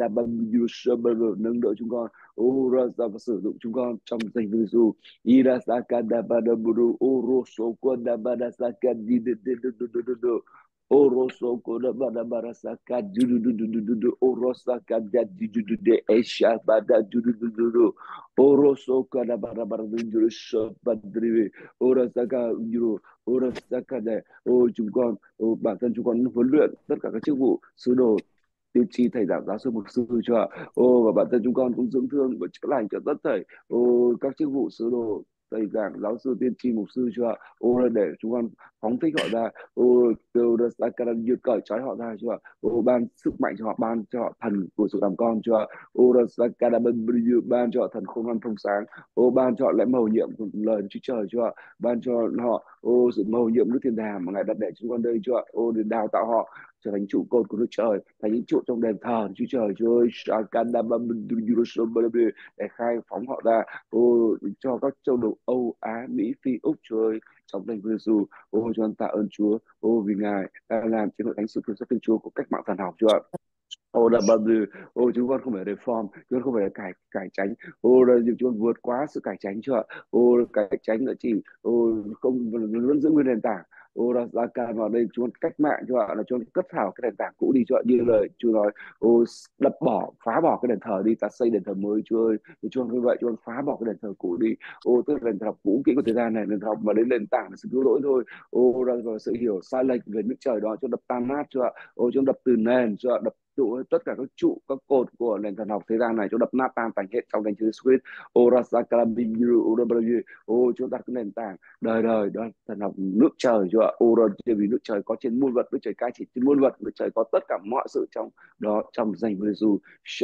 Nâng đỡ chúng con. Và sử dụng chúng con trong danh Chúa Giêsu. Irasakadabadaburu Oroso Quadabadasaka Didu. Oroso koda bada barasaka dudu dudu dudu du orosaka da dudu dudu esha bada dudu dudu du oroso koda bada bada dudu shabadri orosaka dudu orosaka de chúng con bản thân chúng con huấn luyện tất cả các chức vụ sứ đồ, tiên tri, thầy giảng, giáo sư, mục sư. Cho và bản thân chúng con cũng dưỡng thương và chữa lành cho tất thảy các chức vụ sứ đồ, thầy giảng, giáo sư, tiên tri, mục sư. Cho để chúng con phóng thích họ ra. Cởi trói họ ra. Cho ban sức mạnh cho họ, ban cho họ thần của sự làm con. Cho ban cho họ thần khôn ngoan thông sáng. Ban cho họ lẽ mầu nhiệm của lời Chúa Trời. Cho ban cho họ sự mầu nhiệm nước thiên đàng mà Ngài đặt để chúng con đây. Cho để đào tạo họ trở thành trụ cột của Đức Trời, thành những trụ trong đền thờ Chúa Trời. Chúa ơi, để khai phóng họ ra cho các châu lục Âu, Á, Mỹ, Phi, Úc. Chúa ơi, trong danh Chúa Giêsu, chúng con tạ ơn Chúa vì Ngài đang làm trên hội thánh sự kiểm soát Thiên Chúa của cách mạng thần học. Chúa ạ. Chúng con không phải reform, chúng con không phải là cải tránh. Chúng con vượt quá sự cải tránh. Chưa ạ? Cải tránh là chỉ không vẫn giữ nguyên nền tảng. Ra ca vào đây chúng con cách mạng. Chưa ạ? Là chúng con cất thảo cái nền tảng cũ đi. Chưa ạ? Như lời Chúa nói, đập bỏ, phá bỏ cái đền thờ đi, ta xây đền thờ mới. Chúa ơi, chúng con như vậy, chúng con phá bỏ cái đền thờ cũ đi. Tức là đền thờ cũ kỹ của thời gian này, đền thờ mà đến nền tảng là sự cứu rỗi thôi. Rồi sự hiểu sai lệch về nước trời đó cho đập tan nát. Chưa ạ? Chúng đập từ nền. Chưa ạ? Đập trụ tất cả các trụ, các cột của nền thần học thế gian này, chúng đập nát tan tành hết trong danh Chúa Christ. Chúng đặt cái nền tảng đời đời đó thần học nước trời. Chúa ạ. Vì nước trời có trên muôn vật, nước trời cai trị trên muôn vật, nước trời có tất cả mọi sự trong đó, trong danh Chúa Giêsu.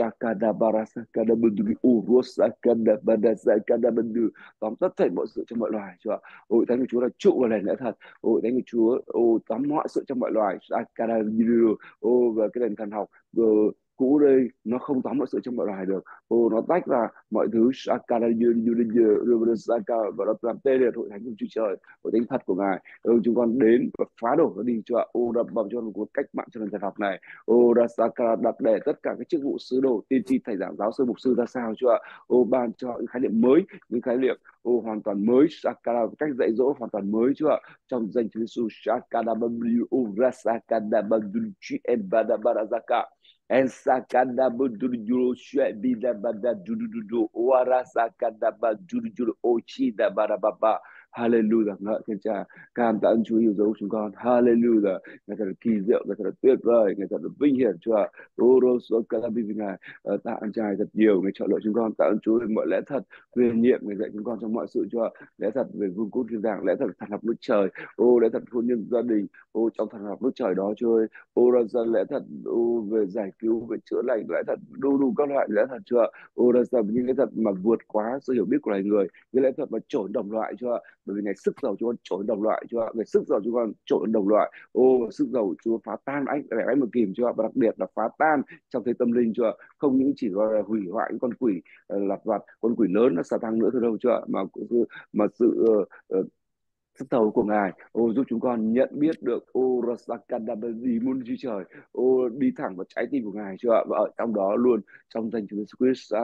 Tóm tất thảy mọi sự trong mọi loài. Chúa ạ. Thánh của Chúa là trụ và nền lẽ thật. Thánh của Chúa tóm mọi sự trong mọi loài. Và cái nền thần học cũ đây nó không tóm mọi sự trong mọi loài được. Nó tách ra mọi thứ. Và nó làm tê liệt hội thánh của Chúa Trời, hội thánh thật của Ngài. Chúng con đến và phá đổ nó đi. Cho đập bầm cho một cách mạng cho nền thần học này. Đặt để tất cả các chức vụ sứ đồ, tiên tri, thầy giảng, giáo sư, mục sư ra sao. Cho ban cho những khái niệm mới, những khái niệm hoàn toàn mới. Cách dạy dỗ hoàn toàn mới. Chưa trong danh Chúa Giêsu. Ensakada budurujuru shebida bada dududu warasakada badurujuru ochi da barababa Hallelujah, ngợi khen Cha. Cảm tạ ơn Chúa yêu dấu chúng con. Hallelujah, Ngài thật là kỳ diệu, Ngài thật là tuyệt vời, Ngài thật là vinh hiển Chúa. Vì Ngài tạ ơn Cha thật nhiều, Ngài chọn lựa chúng con. Tạ ơn Chúa về mọi lẽ thật, huyền nhiệm Ngài dạy chúng con trong mọi sự Chúa. Lẽ thật về vương quốc thiên đàng, lẽ thật thần học nước trời, lẽ thật hôn nhân gia đình, trong thần học nước trời đó Chúa ơi. Ra ra lẽ thật về giải cứu, về chữa lành, lẽ thật đủ các loại lẽ thật Chúa. Ra ra những cái thật mà vượt quá sự hiểu biết của loài người, những lẽ thật mà trội đồng loại Chúa. Bởi vì Ngài sức giàu Chúa trội đồng loại Chúa, Ngài sức giàu chúng con trội đồng loại. Sức giàu Chúa phá tan anh mà kìm Chúa, và đặc biệt là phá tan trong thế tâm linh Chúa. Không những chỉ gọi là hủy hoại những con quỷ lặt vặt, con quỷ lớn là Sa-tan nữa thôi đâu Chúa, mà sự sức giàu của Ngài giúp chúng con nhận biết được gì muôn Chúa trời, đi thẳng vào trái tim của Ngài Chúa, và ở trong đó luôn, trong danh Chúa Jesus Christ.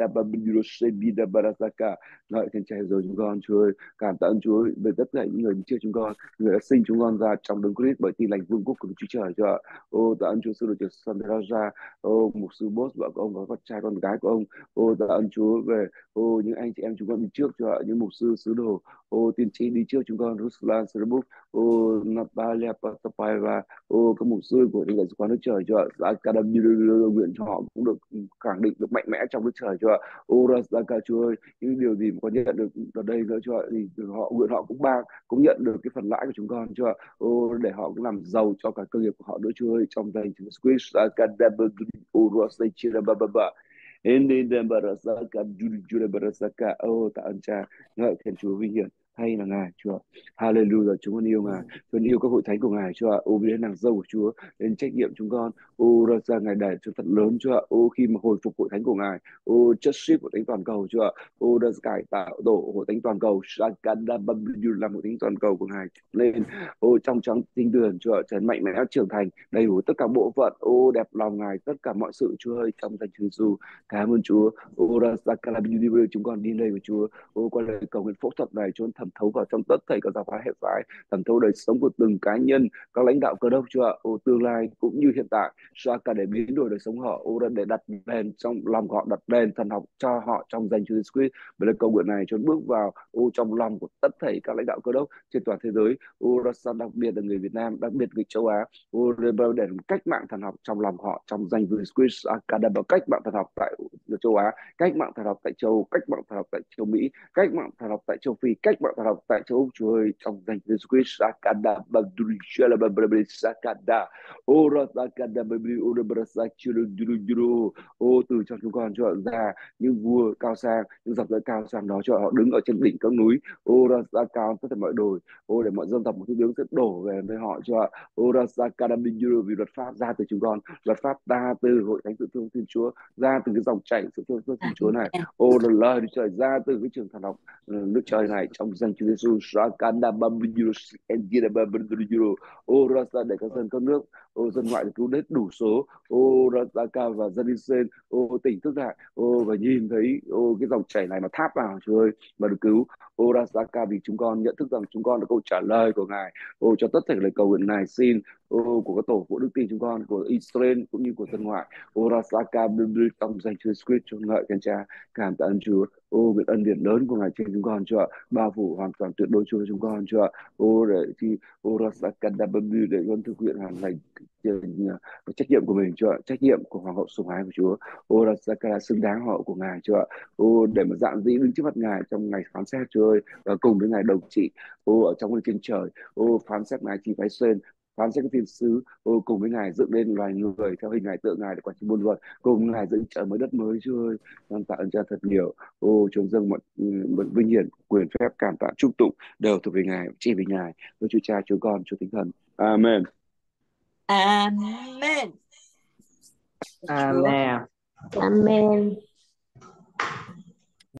Ngợi khen Cha rồi chúng con Chúa ơi. Cảm tạ ơn Chúa về tất cả những người đi trước chúng con, người đã sinh chúng con ra trong Đấng Christ bởi tin lành vương quốc của Chúa trời Chúa. Tạ ơn Chúa sư đồ Sandra ra, mục sư Boss vợ của ông và con trai con gái của ông. Tạ ơn Chúa về những anh chị em chúng con đi trước Chúa, những mục sư sứ đồ, tiên tri đi trước chúng con, Ruslan Serbuk, Natalia Patapaiva, các mục sư của Thánh Lễ Quán Đức Trời Chúa. Academy nguyện cho họ cũng được khẳng định được mạnh mẽ trong Đức Trời Chúa. Rasaka Chúa ơi, những điều gì mà có nhận được ở đây nữa Chúa, thì nguyện họ cũng nhận được cái phần lãi của chúng con Chúa. Để họ cũng làm giàu cho cả cơ nghiệp của họ nữa Chúa ơi, trong danh Chúa Christ. Academy tạ ơn Cha, ngợi khen Chúa vinh hiển hay là Ngài Chúa. Hallelujah, chúng con yêu Ngài, chúng con yêu các hội thánh của Ngài Chúa. Vì đến nàng dâu của Chúa, đến trách nhiệm chúng con. Ra ra Ngài đẩy cho thật lớn Chúa. Khi mà hồi phục hội thánh của Ngài, chất ship hội thánh toàn cầu Chúa. Ra cải tạo đổ hội thánh toàn cầu, làm hội thánh toàn cầu của Ngài lên. Trong tinh tường Chúa, trở mạnh mẽ trưởng thành, đầy đủ tất cả bộ phận. Đẹp lòng Ngài tất cả mọi sự Chúa ơi, trong danh Chúa Giêsu. Cảm ơn Chúa. Chúng con đi đây với Chúa. Qua lời cầu nguyện phẫu thuật này Chúa thẩm thấu vào trong tất thảy các giáo phái hệ phái, thẩm thấu đời sống của từng cá nhân, các lãnh đạo cơ đốc Chúa. Tương lai cũng như hiện tại, cả để biến đổi đời sống họ, để đặt đèn trong lòng họ, đặt đèn thần học cho họ trong danh Chúa Jesus Christ. Bởi lời cầu nguyện này Chúa bước vào trong lòng của tất thảy các lãnh đạo cơ đốc trên toàn thế giới, đặc biệt là người Việt Nam, đặc biệt người châu Á, để cách mạng thần học trong lòng họ trong danh Jesus Christ. Cách mạng thần học tại châu Á, cách mạng thần học tại châu Âu, cách mạng thần học tại châu Mỹ, cách mạng thần học tại châu Phi, cách mạng thần học tại châu Úc Chúa ơi, trong danh Jesus Christ. Từ trong chúng con Chúa ra những vua cao sang, những dòng dõi cao sang đó Chúa, họ đứng ở trên đỉnh các núi, ra cao tất cả mọi đồi, để mọi dân tộc một thứ tướng sẽ đổ về với họ Chúa. Vì luật pháp ra từ chúng con, luật pháp ra từ hội thánh sự thương Thiên Chúa, ra từ cái dòng chảy sự thương Thiên Chúa này, là lời Đức Trời ra từ cái trường thần học nước trời này trong danh Chúa Giêsu. Ra để các dân các nước, dân ngoại được cứu đến đủ số, ra cao và dân Israel tỉnh thức lại, và nhìn thấy cái dòng chảy này mà tháp vào Chúa ơi, mà được cứu. Ra vì chúng con nhận thức rằng chúng con là câu trả lời của Ngài cho tất cả lời cầu nguyện này xin của các tổ phụ đức tin chúng con, của Israel cũng như của dân ngoại. Rasaka trong danh Chúa Christ, cho ngợi khen Cha. Cảm tạ ơn Chúa. Việc ân điển lớn của Ngài trên chúng con Chúa, bao phủ hoàn toàn tuyệt đối Chúa chúng con Chúa. Để thì Rasaka để con thực hiện hoàn thành trách nhiệm của mình Chúa, trách nhiệm của hoàng hậu sủng ái của Chúa. Rasaka xứng đáng họ của Ngài Chúa. Để mà dạng dĩ đứng trước mặt Ngài trong ngày phán xét Chúa ơi, và cùng với Ngài đồng trị ở trong trên trời, phán xét Ngài chỉ phải xuyên, phán xét các thiên sứ, cùng với Ngài dựng lên loài người theo hình Ngài, tượng Ngài để quản trị muôn vật, cùng Ngài dựng trời mới đất mới Chúa ơi. Con tạ ơn Cha thật nhiều. Chúng dâng mọi vinh hiển, quyền phép, cảm tạ, chúc tụng đều thuộc về Ngài, chỉ vì Ngài, với Chúa Cha, Chúa Con, Chúa Thánh Thần. Amen. Amen. Amen. Amen.